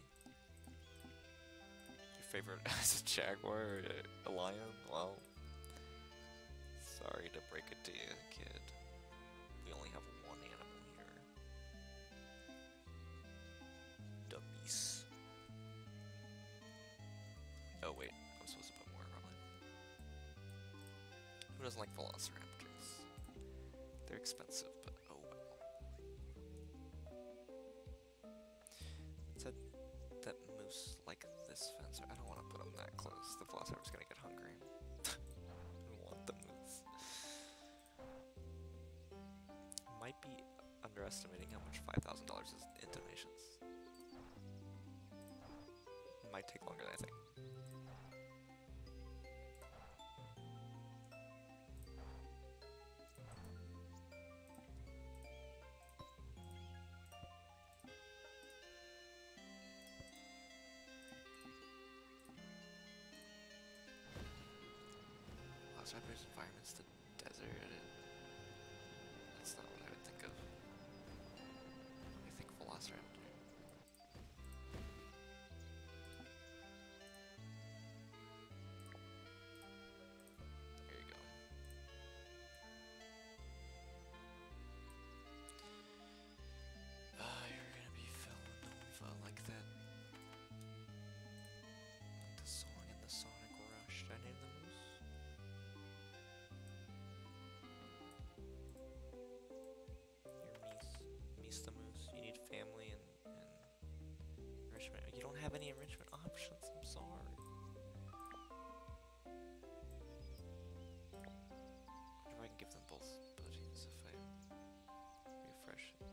Your favorite is a jaguar or a lion? Well, sorry to break it to you, kid. We only have one animal here. Dummies. Oh wait, I'm supposed to put more, probably. Who doesn't like velociraptors? They're expensive, but oh well. It said that moose like this fence. I don't want to put them that close. The velociraptor's gonna get hungry. I want the moose. Might be underestimating how much $5,000 is in donations. Might take longer than I think. Velociraptor's environment's the desert. That's not what I would think of. I think velociraptor. There you go. You're gonna be Villanova like that. Like the song in the Sonic Rush. Did I name the moose? The moose. You need family and enrichment. You don't have any enrichment options, I'm sorry. I wonder if I can give them both abilities if I refresh it.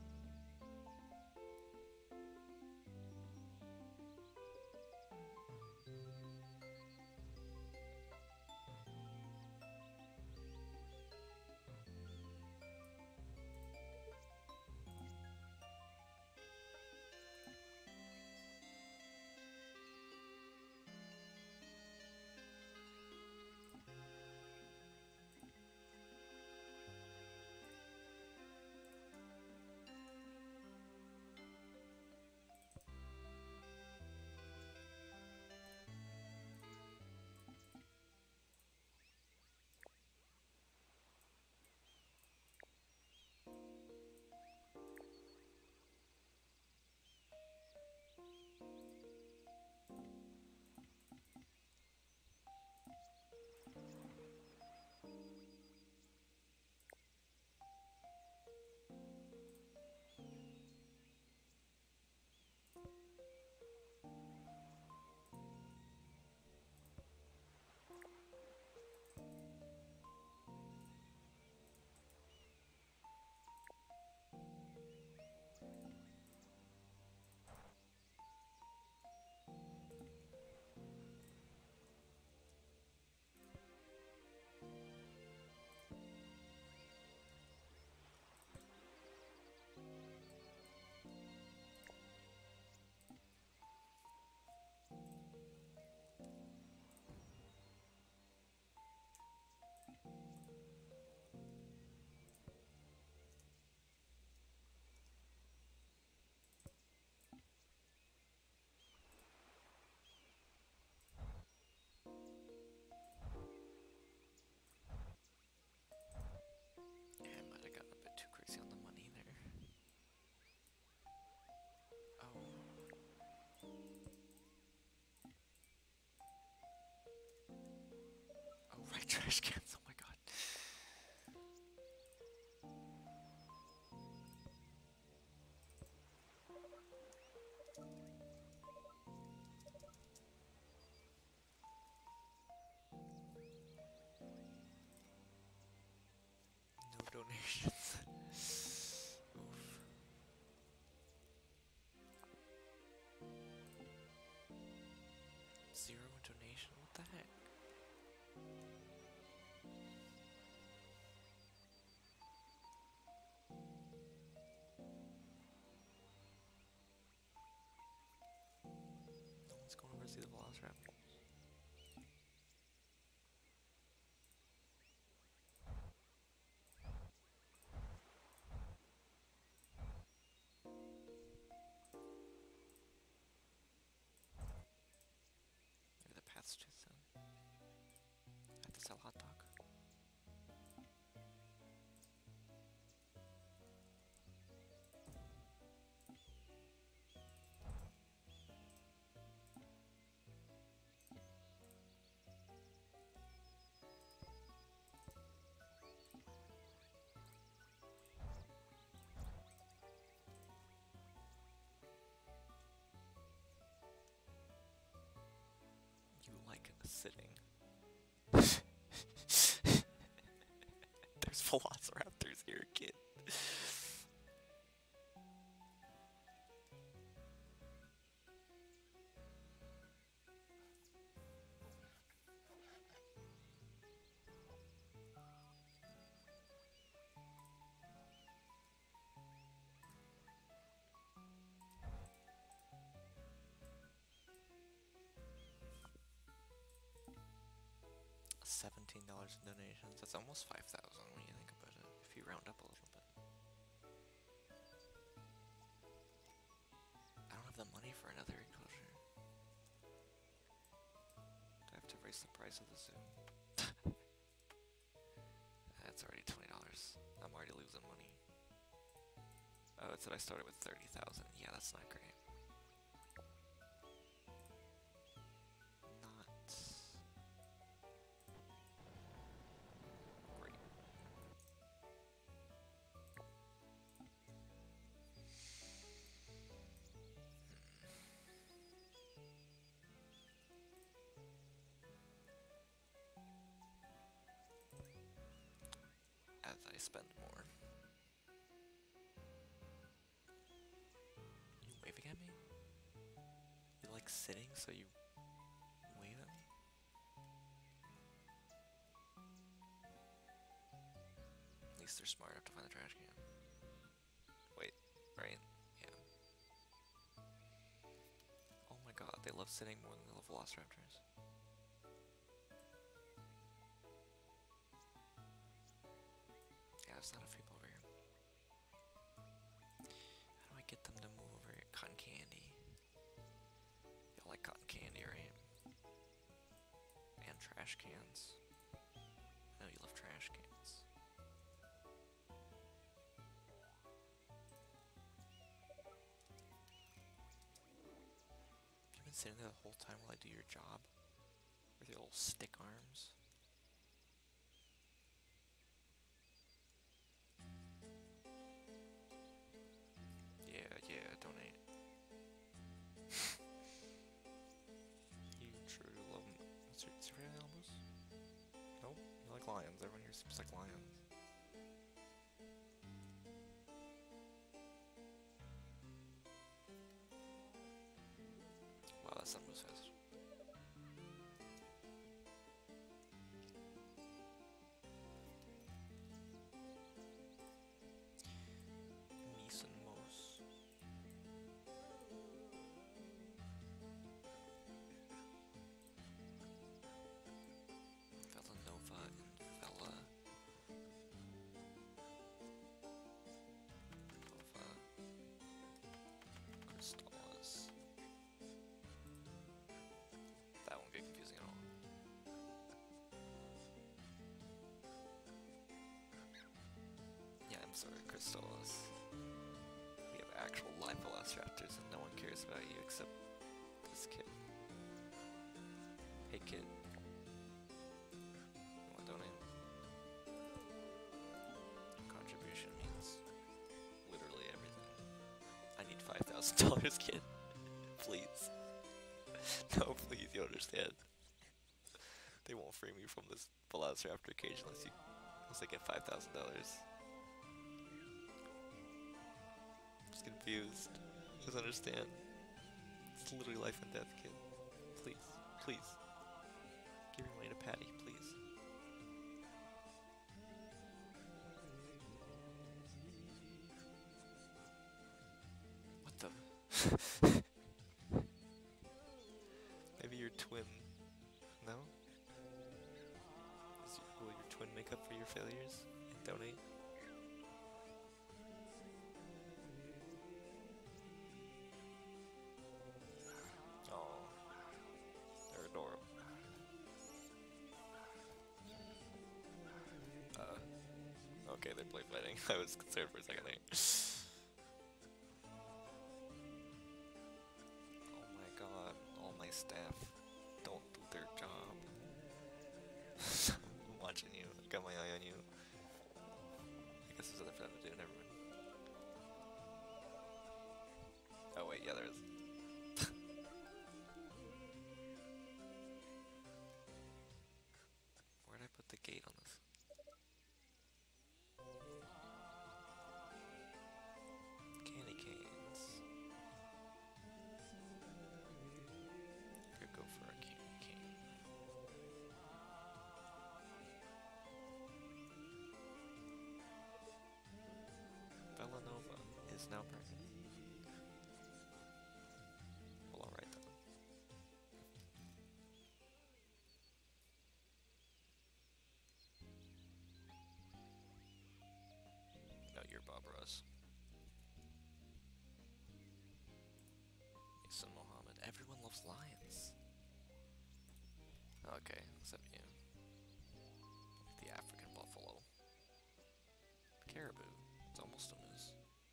Trash cans, oh my god. donations. Oof. Zero donation? What the heck? No one's going over to see the Velociraptor. Maybe the path's too thin. I have to sell hot dog. You like sitting. There's velociraptors here, kid. $17 in donations. That's almost 5,000 when you think about it. If you round up a little bit. I don't have the money for another enclosure. Do I have to raise the price of the zoo? That's already $20. I'm already losing money. Oh, it said I started with 30,000. Yeah, that's not great. Not great. As I spend more. You waving at me? You like sitting, so you wave at me? At least they're smart enough to find the trash can. Wait, right? Yeah. Oh my god, they love sitting more than they love velociraptors. Yeah, there's not enough people over here. How do I get them to move over here? Cotton candy. Y'all like cotton candy, right? And trash cans. I know you love trash cans. You've been sitting there the whole time while I do your job? With your little stick arms? Yeah, donate. You truly love them. What's your favorite animals? Nope, you like lions. Everyone here seems like lions. Wow, that sun moves fast. Meese and Moose. Villanova and Vela. Nova. Crystallis. That won't get confusing at all. Yeah, I'm sorry, Crystallis. We have actual live velociraptors and no one cares about you except this kid. Hey kid. You wanna donate? Contribution means literally everything. I need $5,000, kid. Please. No, please, you understand. They won't free me from this velociraptor cage unless I get $5,000. just confused. Just understand. It's literally life and death, kid. Please, please. Give your money to Patty, please. What the? Maybe your twin. No? Will your twin make up for your failures and donate? Oh, they're adorable. Okay, they're play fighting. I was concerned for a second there. Oh my god, all my staff don't do their job. I'm watching you. I got my eye on you. I guess there's other stuff to do, never mind. Oh wait, yeah, there is. Where'd I put the gate on this? Candy canes. Could go for a candy cane. Villanova is now pregnant. Well, alright then. No, you're Bob Ross. Mason Mohammed. Everyone loves lions. Okay, except you. The African buffalo. Caribou. It's almost a moose.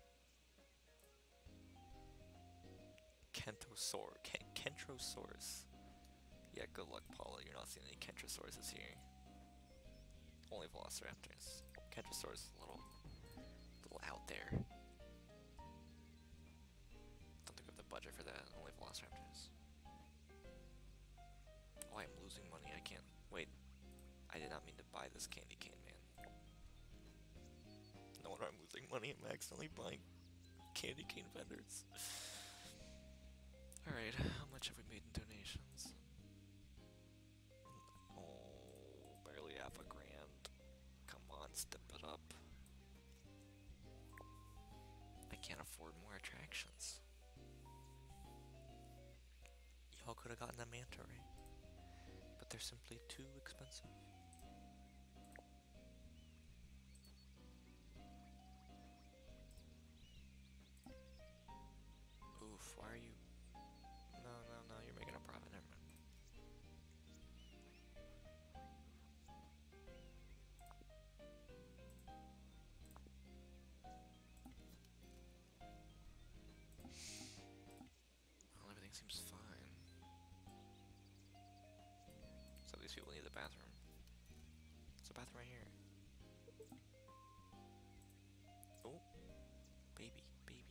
Kentrosaurus. Yeah, good luck, Paula. You're not seeing any Kentrosauruses here. Only Velociraptors. Kentrosaurus is a little out there. Don't think we have the budget for that. Only Velociraptors. Oh, I'm losing money. I can't. Wait. I did not mean to buy this candy cane, man. No wonder I'm losing money. I'm accidentally buying candy cane vendors. Alright, how much have we made in donations? Oh, barely half $1,000. Come on, step it up. I can't afford more attractions. Y'all could have gotten a manta ray, but they're simply too expensive. Oof, why are you... No, you're making a profit, never mind. Well, everything seems fine. So these people need the bathroom. There's a bathroom right here. Oh, baby.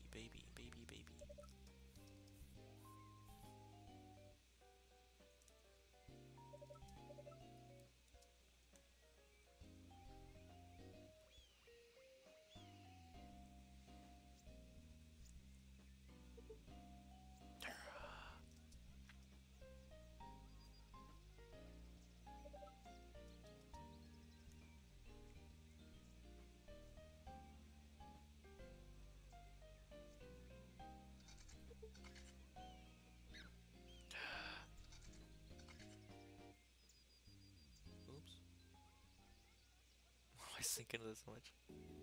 Oops. Why do I sink into this so much?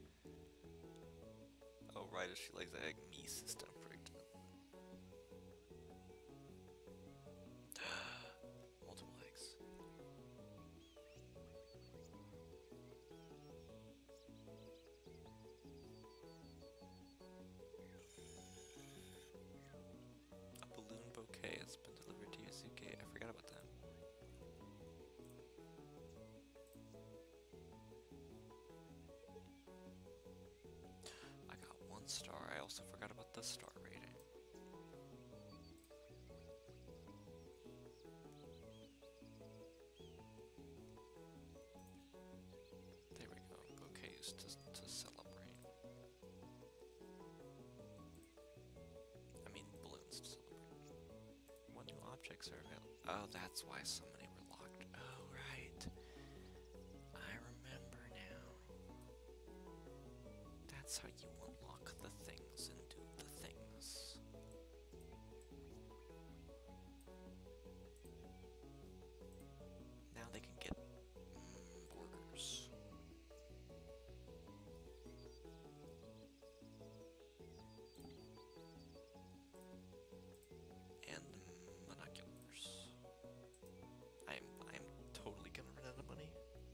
Oh, right, if she lays the egg, me system freaked. Multiple eggs. A balloon bouquet has been delivered to your suitcase. I forgot about that. I got 1 star. I also forgot about the star rating. There we go. Bouquets to celebrate. objects are available. Oh, that's why so many were locked. Oh, right. I remember now. That's how you unlock the things and do the things. Now they can get burgers. And monoculars. I'm totally gonna run out of money.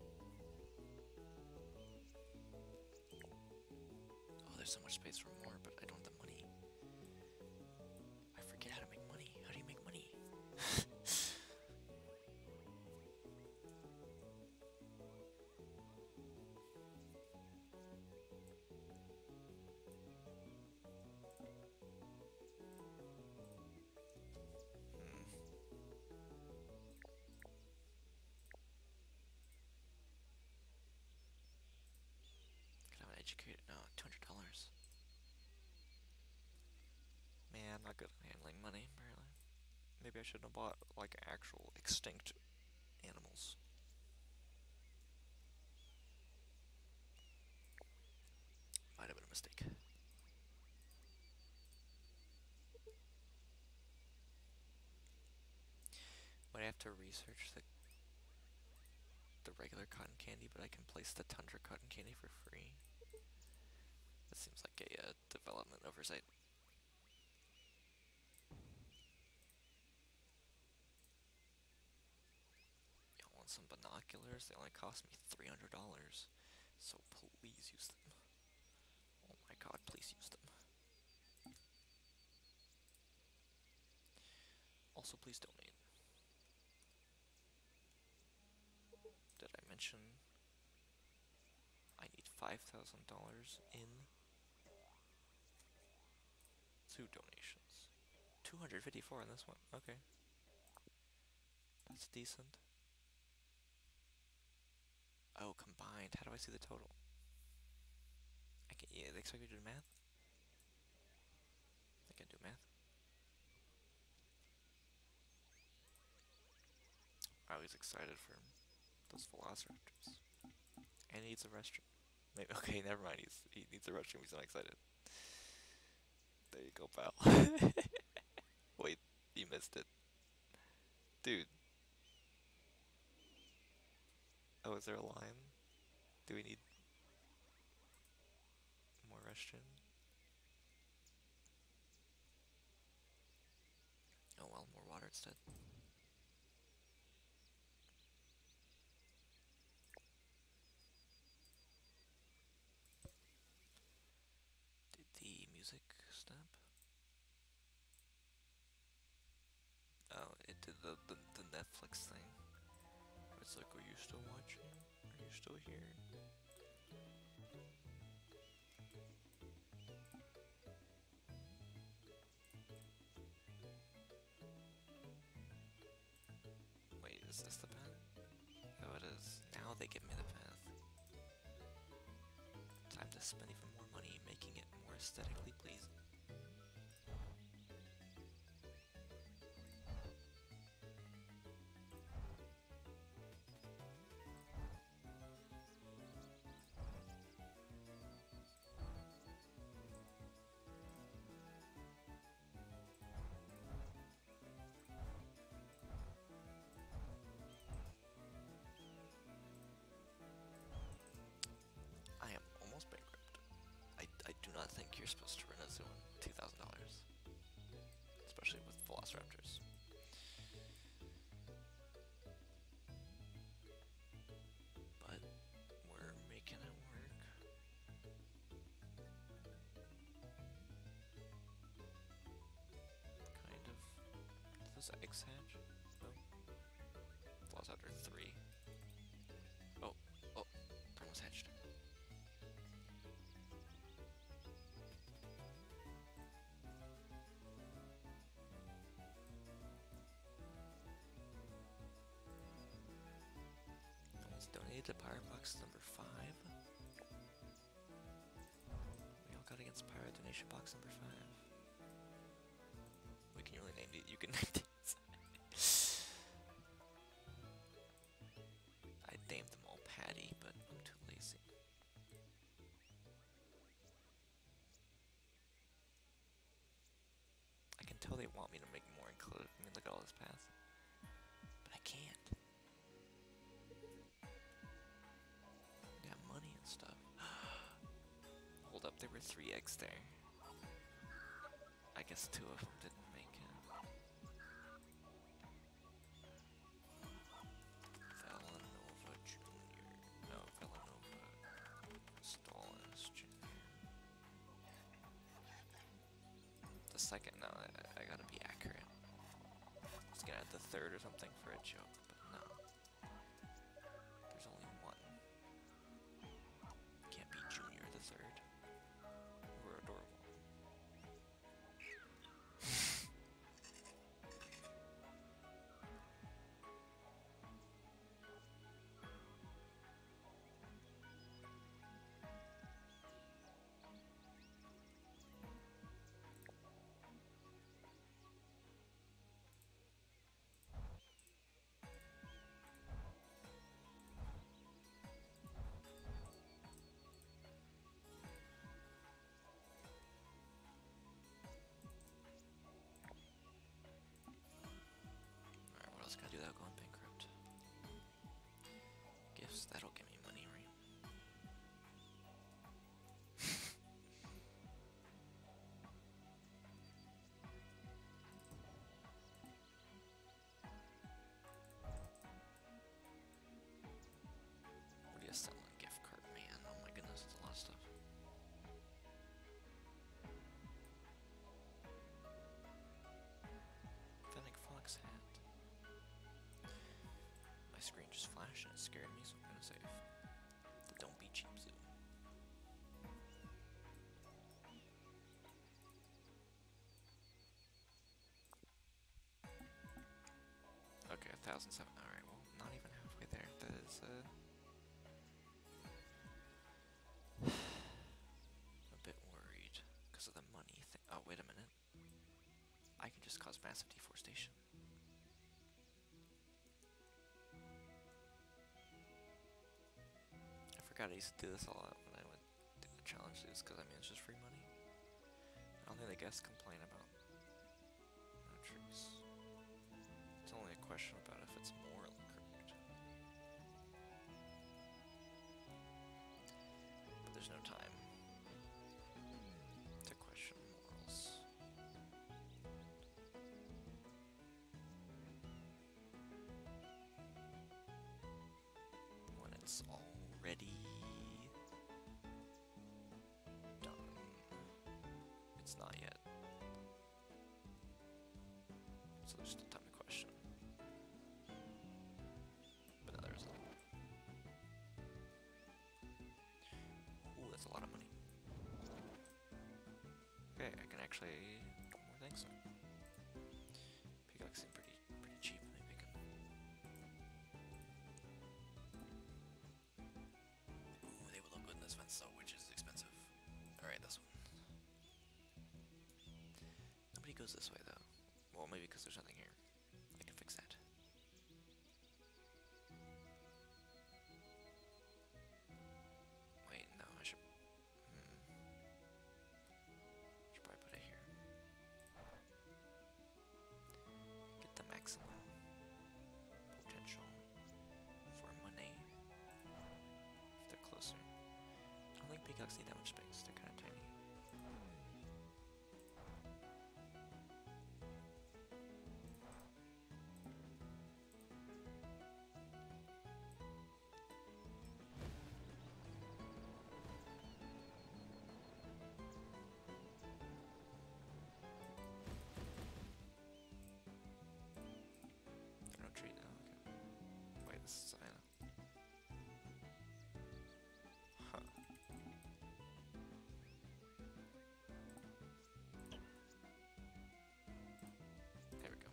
Oh, there's so much space for more, but I don't have the money. I forget how to make money. How do you make money? Can I educate it? No, $200. Man, I'm not good at handling money, apparently. Maybe I shouldn't have bought, like, actual extinct animals. Might have been a mistake. Might have to research the regular cotton candy, but I can place the tundra cotton candy for free. That seems like a development oversight. I want some binoculars. They only cost me $300. So please use them. Oh my god, please use them. Also, please donate. Did I mention I need $5,000 in 2 donations? 254 on this one. Okay. That's decent. Oh, combined. How do I see the total? Yeah, they expect me to do math? I can do math. I was excited for those velociraptors. And he needs a restroom. Maybe, okay, never mind. He needs a restroom. He's not excited. There you go, pal. Wait, you missed it. Dude. Oh, is there a line? Do we need more restroom? Oh well, more water instead. Did the music stop? Oh, it did the Netflix thing. It's like, are you still watching? Are you still here? Wait, is this the path? Oh, it is. Now they give me the path. Time to spend even more money making it more aesthetically pleasing. I am almost bankrupt. I do not think you're supposed to rent a zoo on $2,000. Especially with velociraptors. But we're making it work. Kind of. Did those eggs hatch? No. Velociraptor 3. Oh, they're almost hatched. Almost donated to Pirate Box number 5. We all got against Pirate Donation Box number 5. We can really name these. You can name these. 3 eggs there. I guess 2 of them didn't make it. Villanova Jr. No, Villanova Stallings Jr. The second, no, I gotta be accurate. I was gonna add the third or something for a joke, but no. There's only one. Can't be Junior the third. We're adorable. Alright, what else can I do without going bankrupt? Gifts, that'll give me money, right? What do you sell on gift card, man? Oh my goodness, that's a lot of stuff. Fennec Fox hat. My screen just flashed and it scared me, so I'm gonna save. The Don't Be Cheap Zoo. Okay, 1,007. Alright, well, not even halfway there. That is, a bit worried because of the money thing. Oh, wait a minute. I can just cause massive deforestation. I forgot I used to do this a lot when I would do the challenge dudes, because I mean, it's just free money. I don't think the guests complain about no trees. It's only a question about if it's morally correct. But there's no time to question morals. When it's already done. It's not yet. So there's still time to question. But now there isn't. Ooh, that's a lot of money. Okay, I can actually do more things now. Peacocks seem pretty cheap. Maybe I can. Ooh, they would look good in this fence though, which is expensive. Alright, this one. Nobody goes this way though. Well, maybe because there's nothing here. I can fix that. Wait, no, I should... Should probably put it here. Get the maximum potential for money. If they're closer. I don't think peacocks need that much space. They're kind of tiny. They're no treat now, okay. Wait, this is Savannah. Huh. There we go.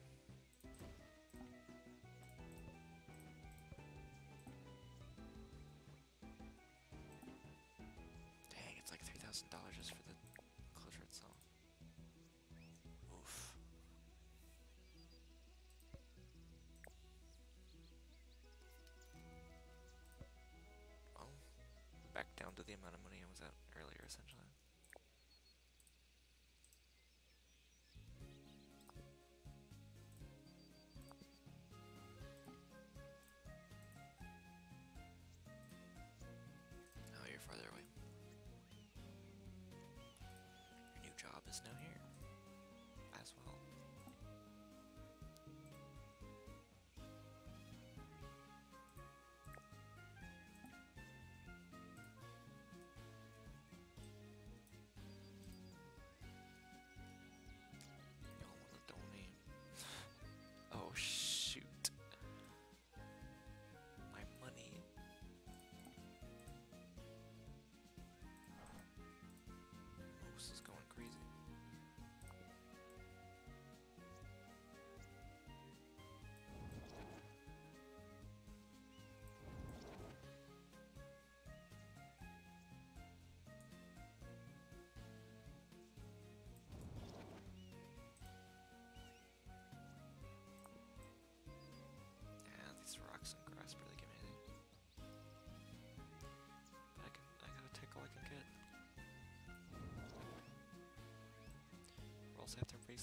Dang, it's like $3,000 just for the enclosure itself. Oof. Well, back down to the amount of money I was at earlier, essentially. Oh, you're farther away.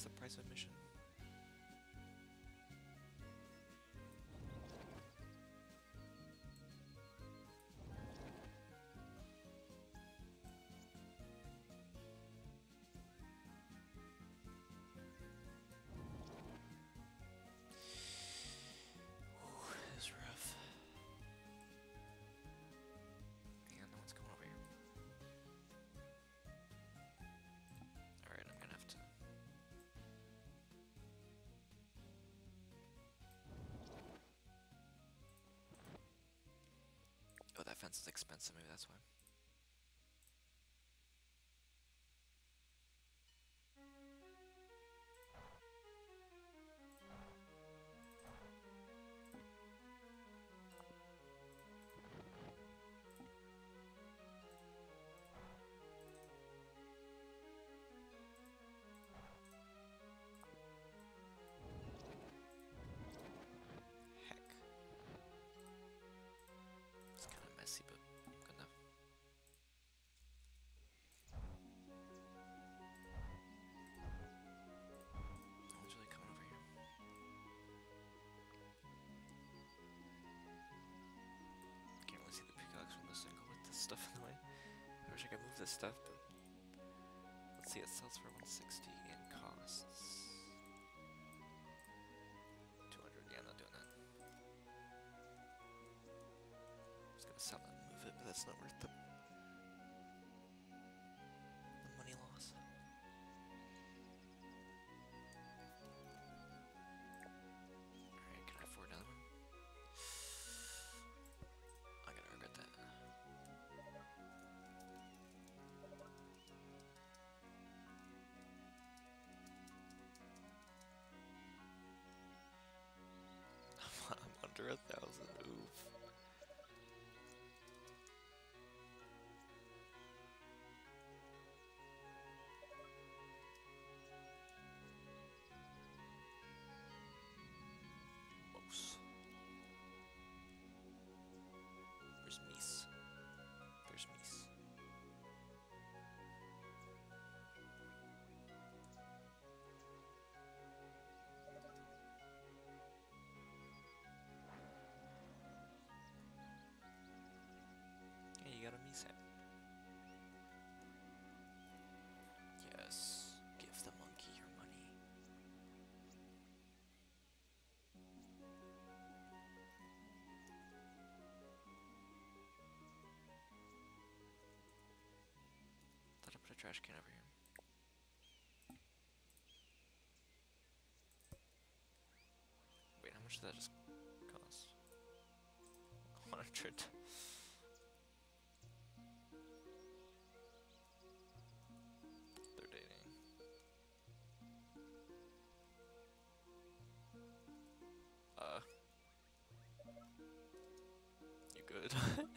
the price of admission. This is rough. Yeah, no one's going over here. Alright, I'm gonna have to... Oh, that fence is expensive, maybe that's why. Heck. It's kind of messy, but good enough. No one's really coming over here. Can't really see the peacocks from this angle with this stuff in the way. I wish I could move this stuff, but... Let's see, it sells for 160 and costs... 200, yeah, I'm not doing that. I'm just gonna sell it and move it, but that's not worth the money loss. Alright, can I afford another one? I'm gonna regret that. I'm under 1,000, oof. Most. Where's Mies? There's Mies. Yeah, you got a Mies hat. Yes, give the monkey your money. Thought I put a trash can over here. Wait, how much did that just cost? 100. They're dating. You good?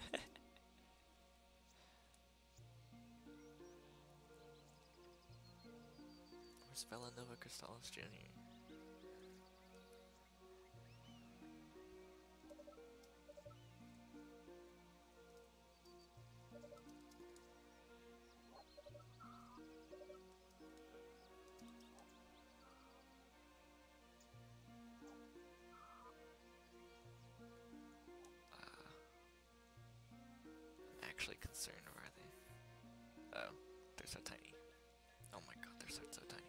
Where's Villanova Crystallis Jr.? I'm actually concerned, where are they? Oh, they're so tiny. Oh my god, they're so tiny.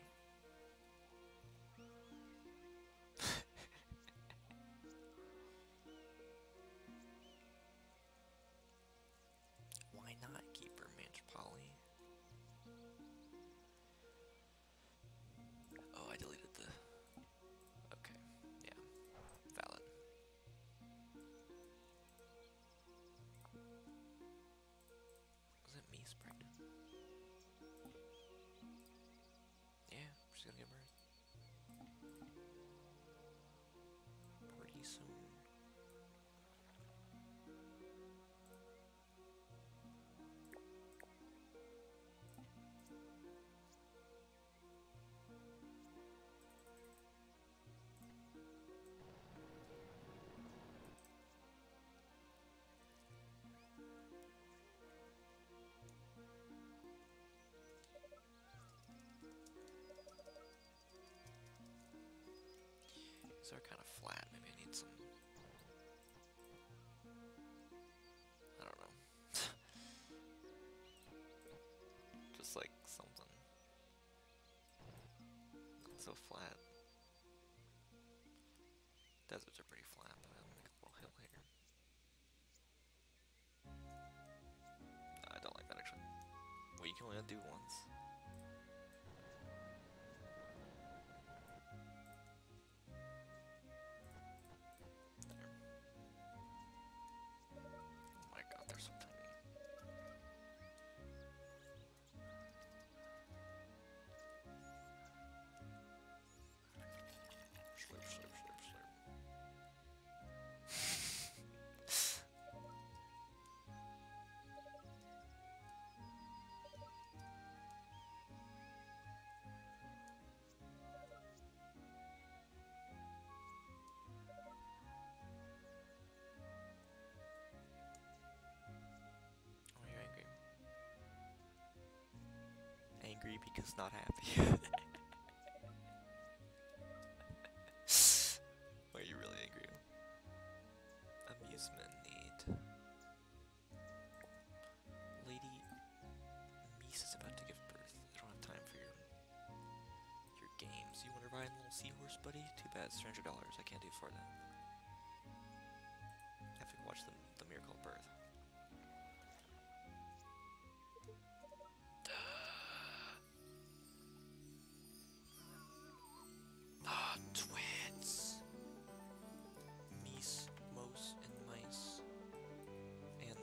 Why not keep her Manch Polly? Oh, I deleted the... Okay, yeah, valid. Was it Mies pregnant? Yeah. These are kind of flat. Maybe I need some. I don't know. Just like something. Not so flat. Deserts are pretty flat, but I'll make a little hill here. I don't like that actually. Well, you can only undo once. There. Oh my god, they're so tiny. Slurp, slurp, slurp, slurp. Oh, you're angry. Angry because not happy. Are you really angry? Amusement need. Lady Mies is about to give birth. I don't have time for your games. You want to ride a little seahorse, buddy? Too bad, it's $300. I can't do for that. I have to watch the miracle of birth. Twins! Mies, Mos, and Mice. And...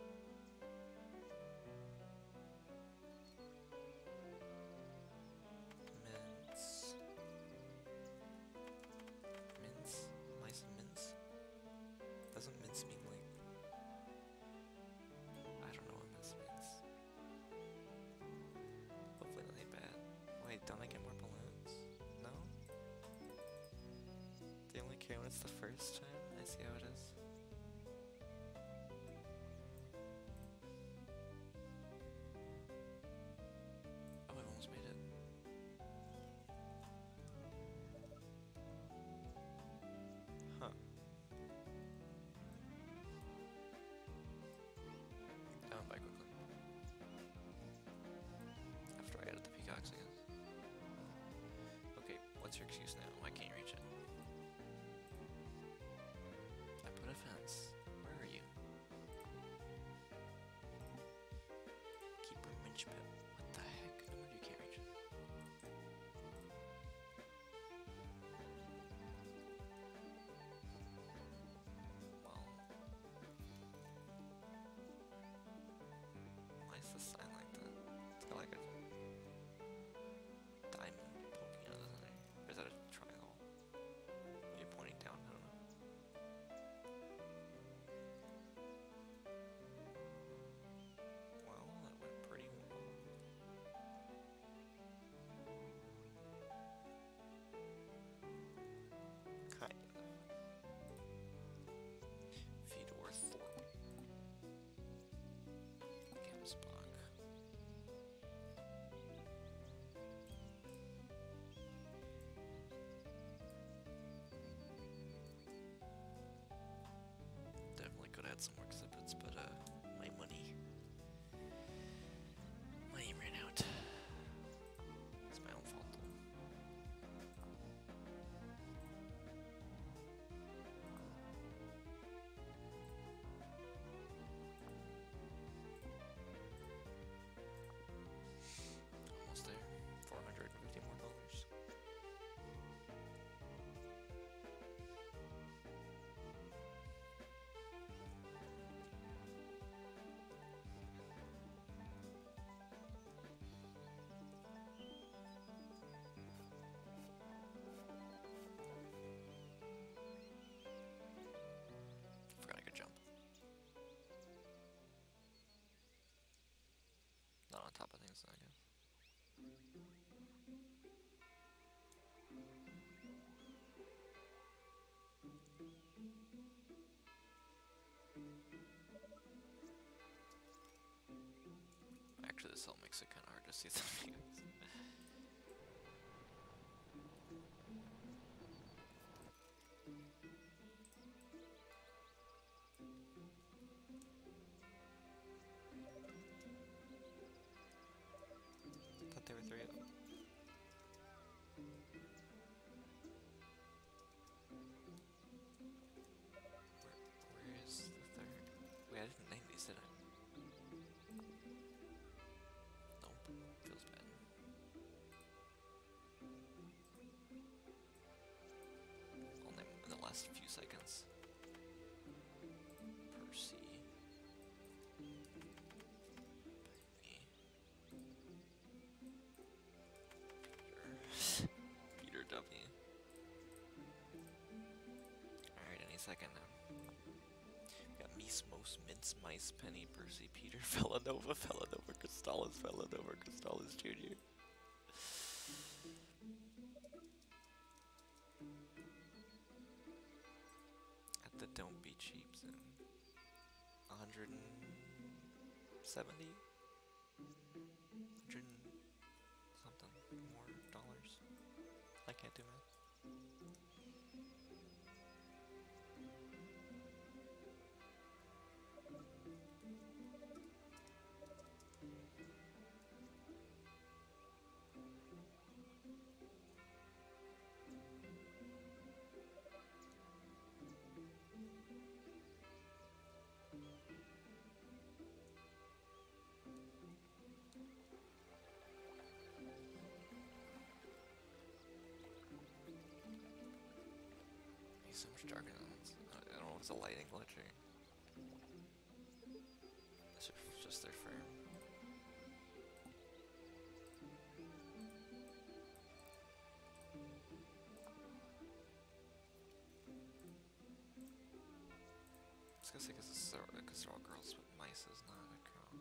Mince. Mince? Mice and mince? Doesn't mince mean like... I don't know what mince means. Hopefully nothing bad. Wait, don't I get more balloons? No? They only care when it's the first time? I see how it is. Oh, I almost made it. Huh. I went by quickly. After I added the peacocks, I guess. Okay, what's your excuse now? Why can't you reach it? I put a fence. Where are you? Keeper Minchpip. What the heck? No wonder you can't reach it. Well... Why is the sign like that? It's got like a diamond poking out of the center. Or is that a triangle? You're pointing down? I don't know. Well, that went pretty well. Kind of. Fedor Thorpe. Gamsbach. Definitely could add some more exhibits, but my money ran out. It's my own fault though. Almost there. $450 more. Forgot I could jump. Not on top of things, I guess. Actually, this all makes it kind of hard to see the views. last few seconds. Percy. Peter W. Alright, any second now. We got Mismos, Mince, Mice, Penny, Percy, Peter, Villanova, Crystallis, Crystallis Jr. At the Don't Be Cheap zone. 170? 100 something more dollars. I can't do math. He's so much darker than this. I don't know if it's a lighting glitch or... It's just their frame. I was gonna say because they're all girls, but Mice is not a girl.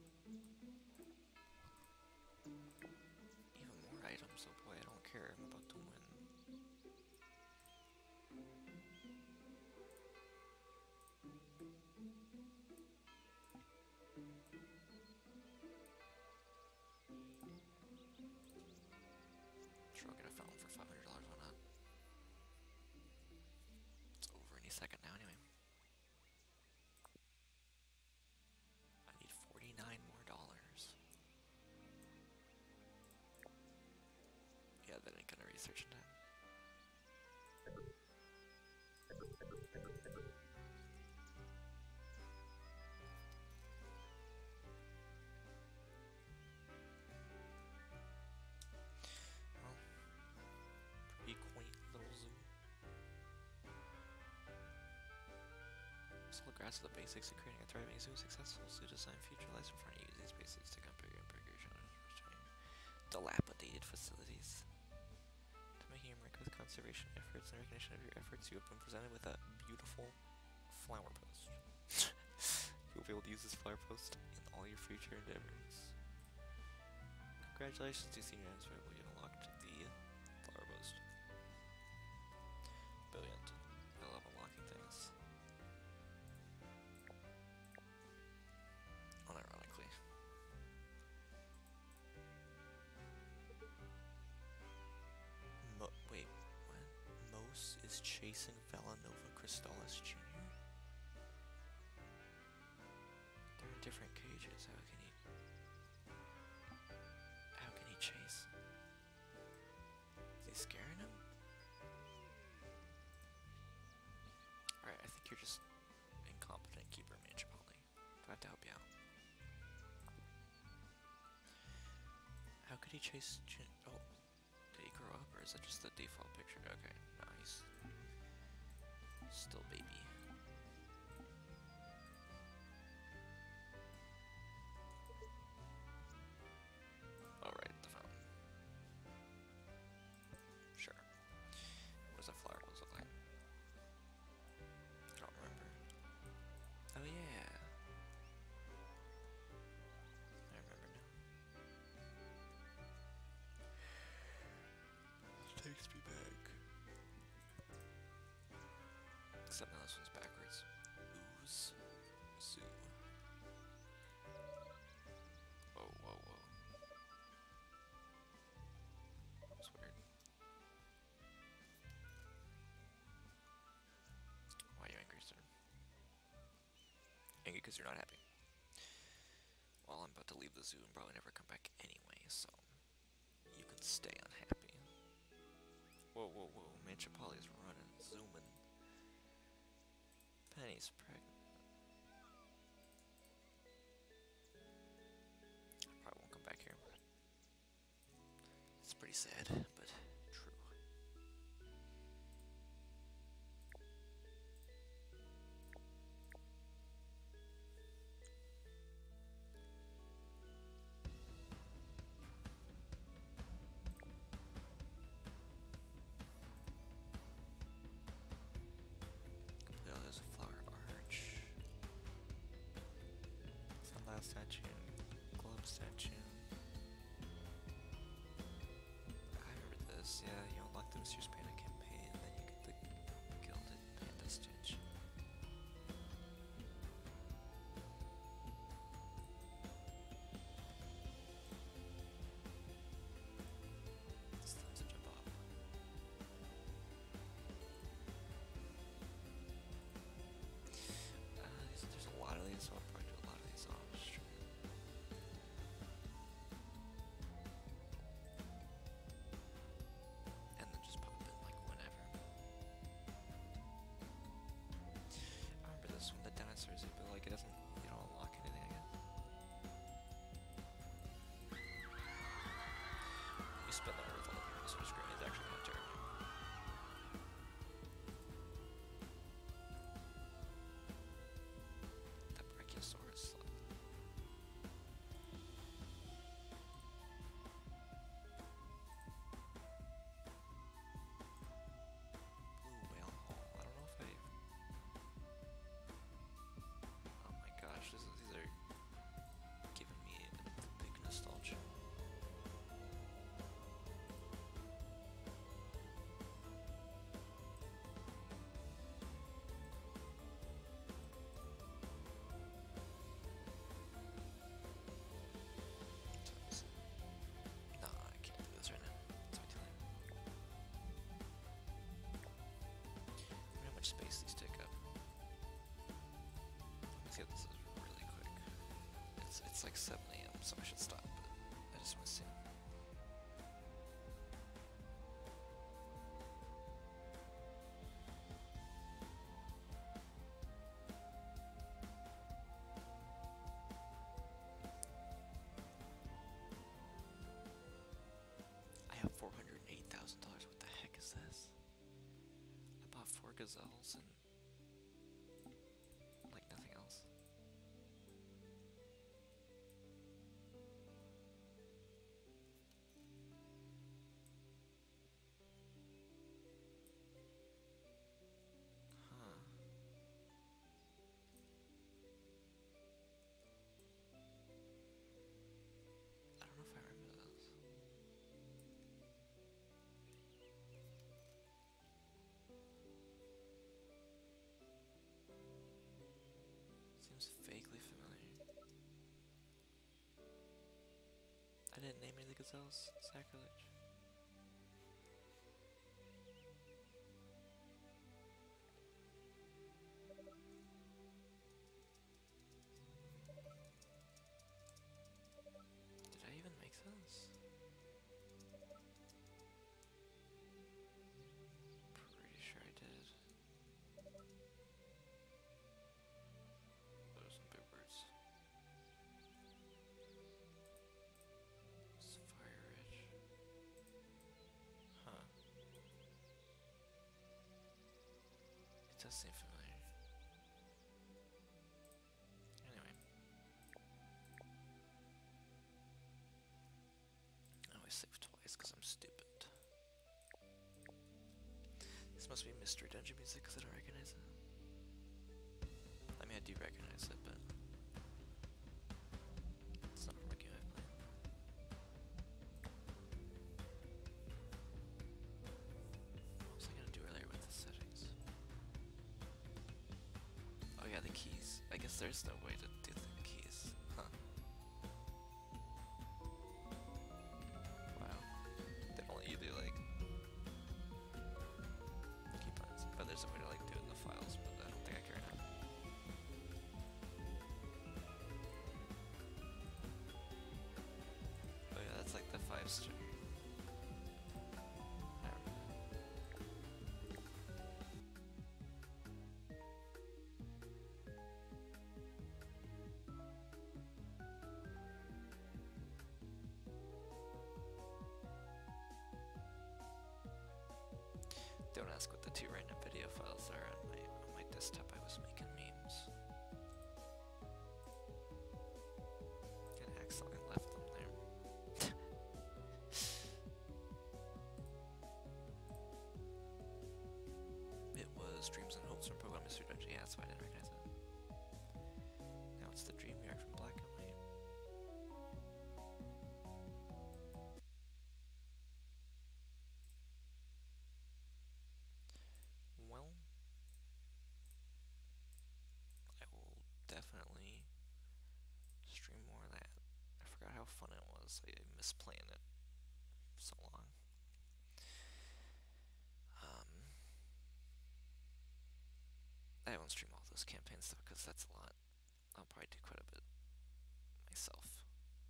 Even more items, oh boy, I don't care, I'm about to win. Sure, I'll get a fountain for $500, why not? It's over any second now anyway. I need $49 more. Yeah, that ain't gonna research in time. Well, pretty quaint little zoo. Still grasp the basics of creating a thriving zoo. Successful zoo design future lies in front of you. Use these basics to compare your dilapidated facilities. To make you rank with conservation efforts and recognition of your efforts, you have been presented with a beautiful flower post. You'll be able to use this flower post in all your future endeavors. Congratulations to senior answer, we unlocked the flower post. Brilliant. I love unlocking things. Unironically. Wait, what? Mose is chasing Villanova Crystallis Jr.? They're in different cages. How can he chase? Is he scaring him? Alright, I think you're just incompetent keeper, man, Chipotle. Do I have to help you out? How could he chase oh, did he grow up, or is that just the default picture? Okay, no, he's still baby. Alright, at the fountain. Sure. What does that flower pose look like? I don't remember. Oh yeah. I remember now. Takes me back. Except now this one's backwards. Ooze. Zoo. Whoa, whoa, whoa. That was weird. Why are you angry, sir? Angry because you're not happy. Well, I'm about to leave the zoo and probably never come back anyway, so you can stay unhappy. Whoa, whoa, whoa. Man, Chipotle running, zooming. Penny's pregnant. I probably won't come back here. It's pretty sad, but true. Tycoon, Gloves Tycoon. I remember this, yeah, you unlock the Mysterious Panda campaign, and then you get the Gilded Panda Stitch. This thing's a jump off. There's a lot of these, so I'll probably do a lot of these off stream. And then just pop in like whenever. I remember this one, the dinosaurs, but like it doesn't, you don't unlock anything, I guess. You spin that earth on the dinosaur screen, it's actually kind of terrifying. The Brachiosaurus slug. Blue whale hole. I don't know if I. Oh my gosh, these are giving me big nostalgia. No, I can't do this right now. It's way too late. I wonder how much space these take up. Let's get this really quick. It's like 7 AM, so I should stop, but I just want to see. I have $408,000. What the heck is this? I bought 4 gazelles and like nothing else. Huh. I don't know if I remember those. Seems vaguely familiar. I didn't name any of the gazelles. Sacrilege. Did I even make this? Pretty sure I did. Those are some big words. Sapphire Ridge. Huh. It does seem familiar. Anyway. I always save twice because I'm stupid. This must be mystery dungeon music because I don't recognize it. I mean, I do recognize it, but it's not from a game I've played. What was I gonna do earlier with the settings? Oh yeah, the keys. I guess there's no way to do the keys. Huh. Wow. They don't let you do like keybinds. But there's a way to like do it in the files, but I don't think I care now. Oh yeah, that's like the 5-star. Don't ask what the 2 random video files are on my desktop. I was making memes. And accidentally left them there. It was Dreams and Hopes from Pokemon Mystery Dungeon. Yeah, that's why I didn't recognize it. Now it's the Dream Yard from Black and White. because I miss playing it so long. Um, I won't stream all those campaigns though, because that's a lot. I'll probably do quite a bit myself.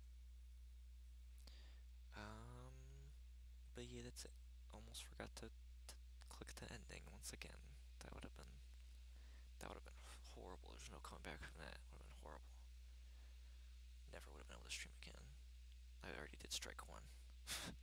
But yeah, that's it. Almost forgot to click the ending once again. That would have been horrible. There's no coming back from that. Would have been horrible. Never would have been able to stream again. I already did strike one.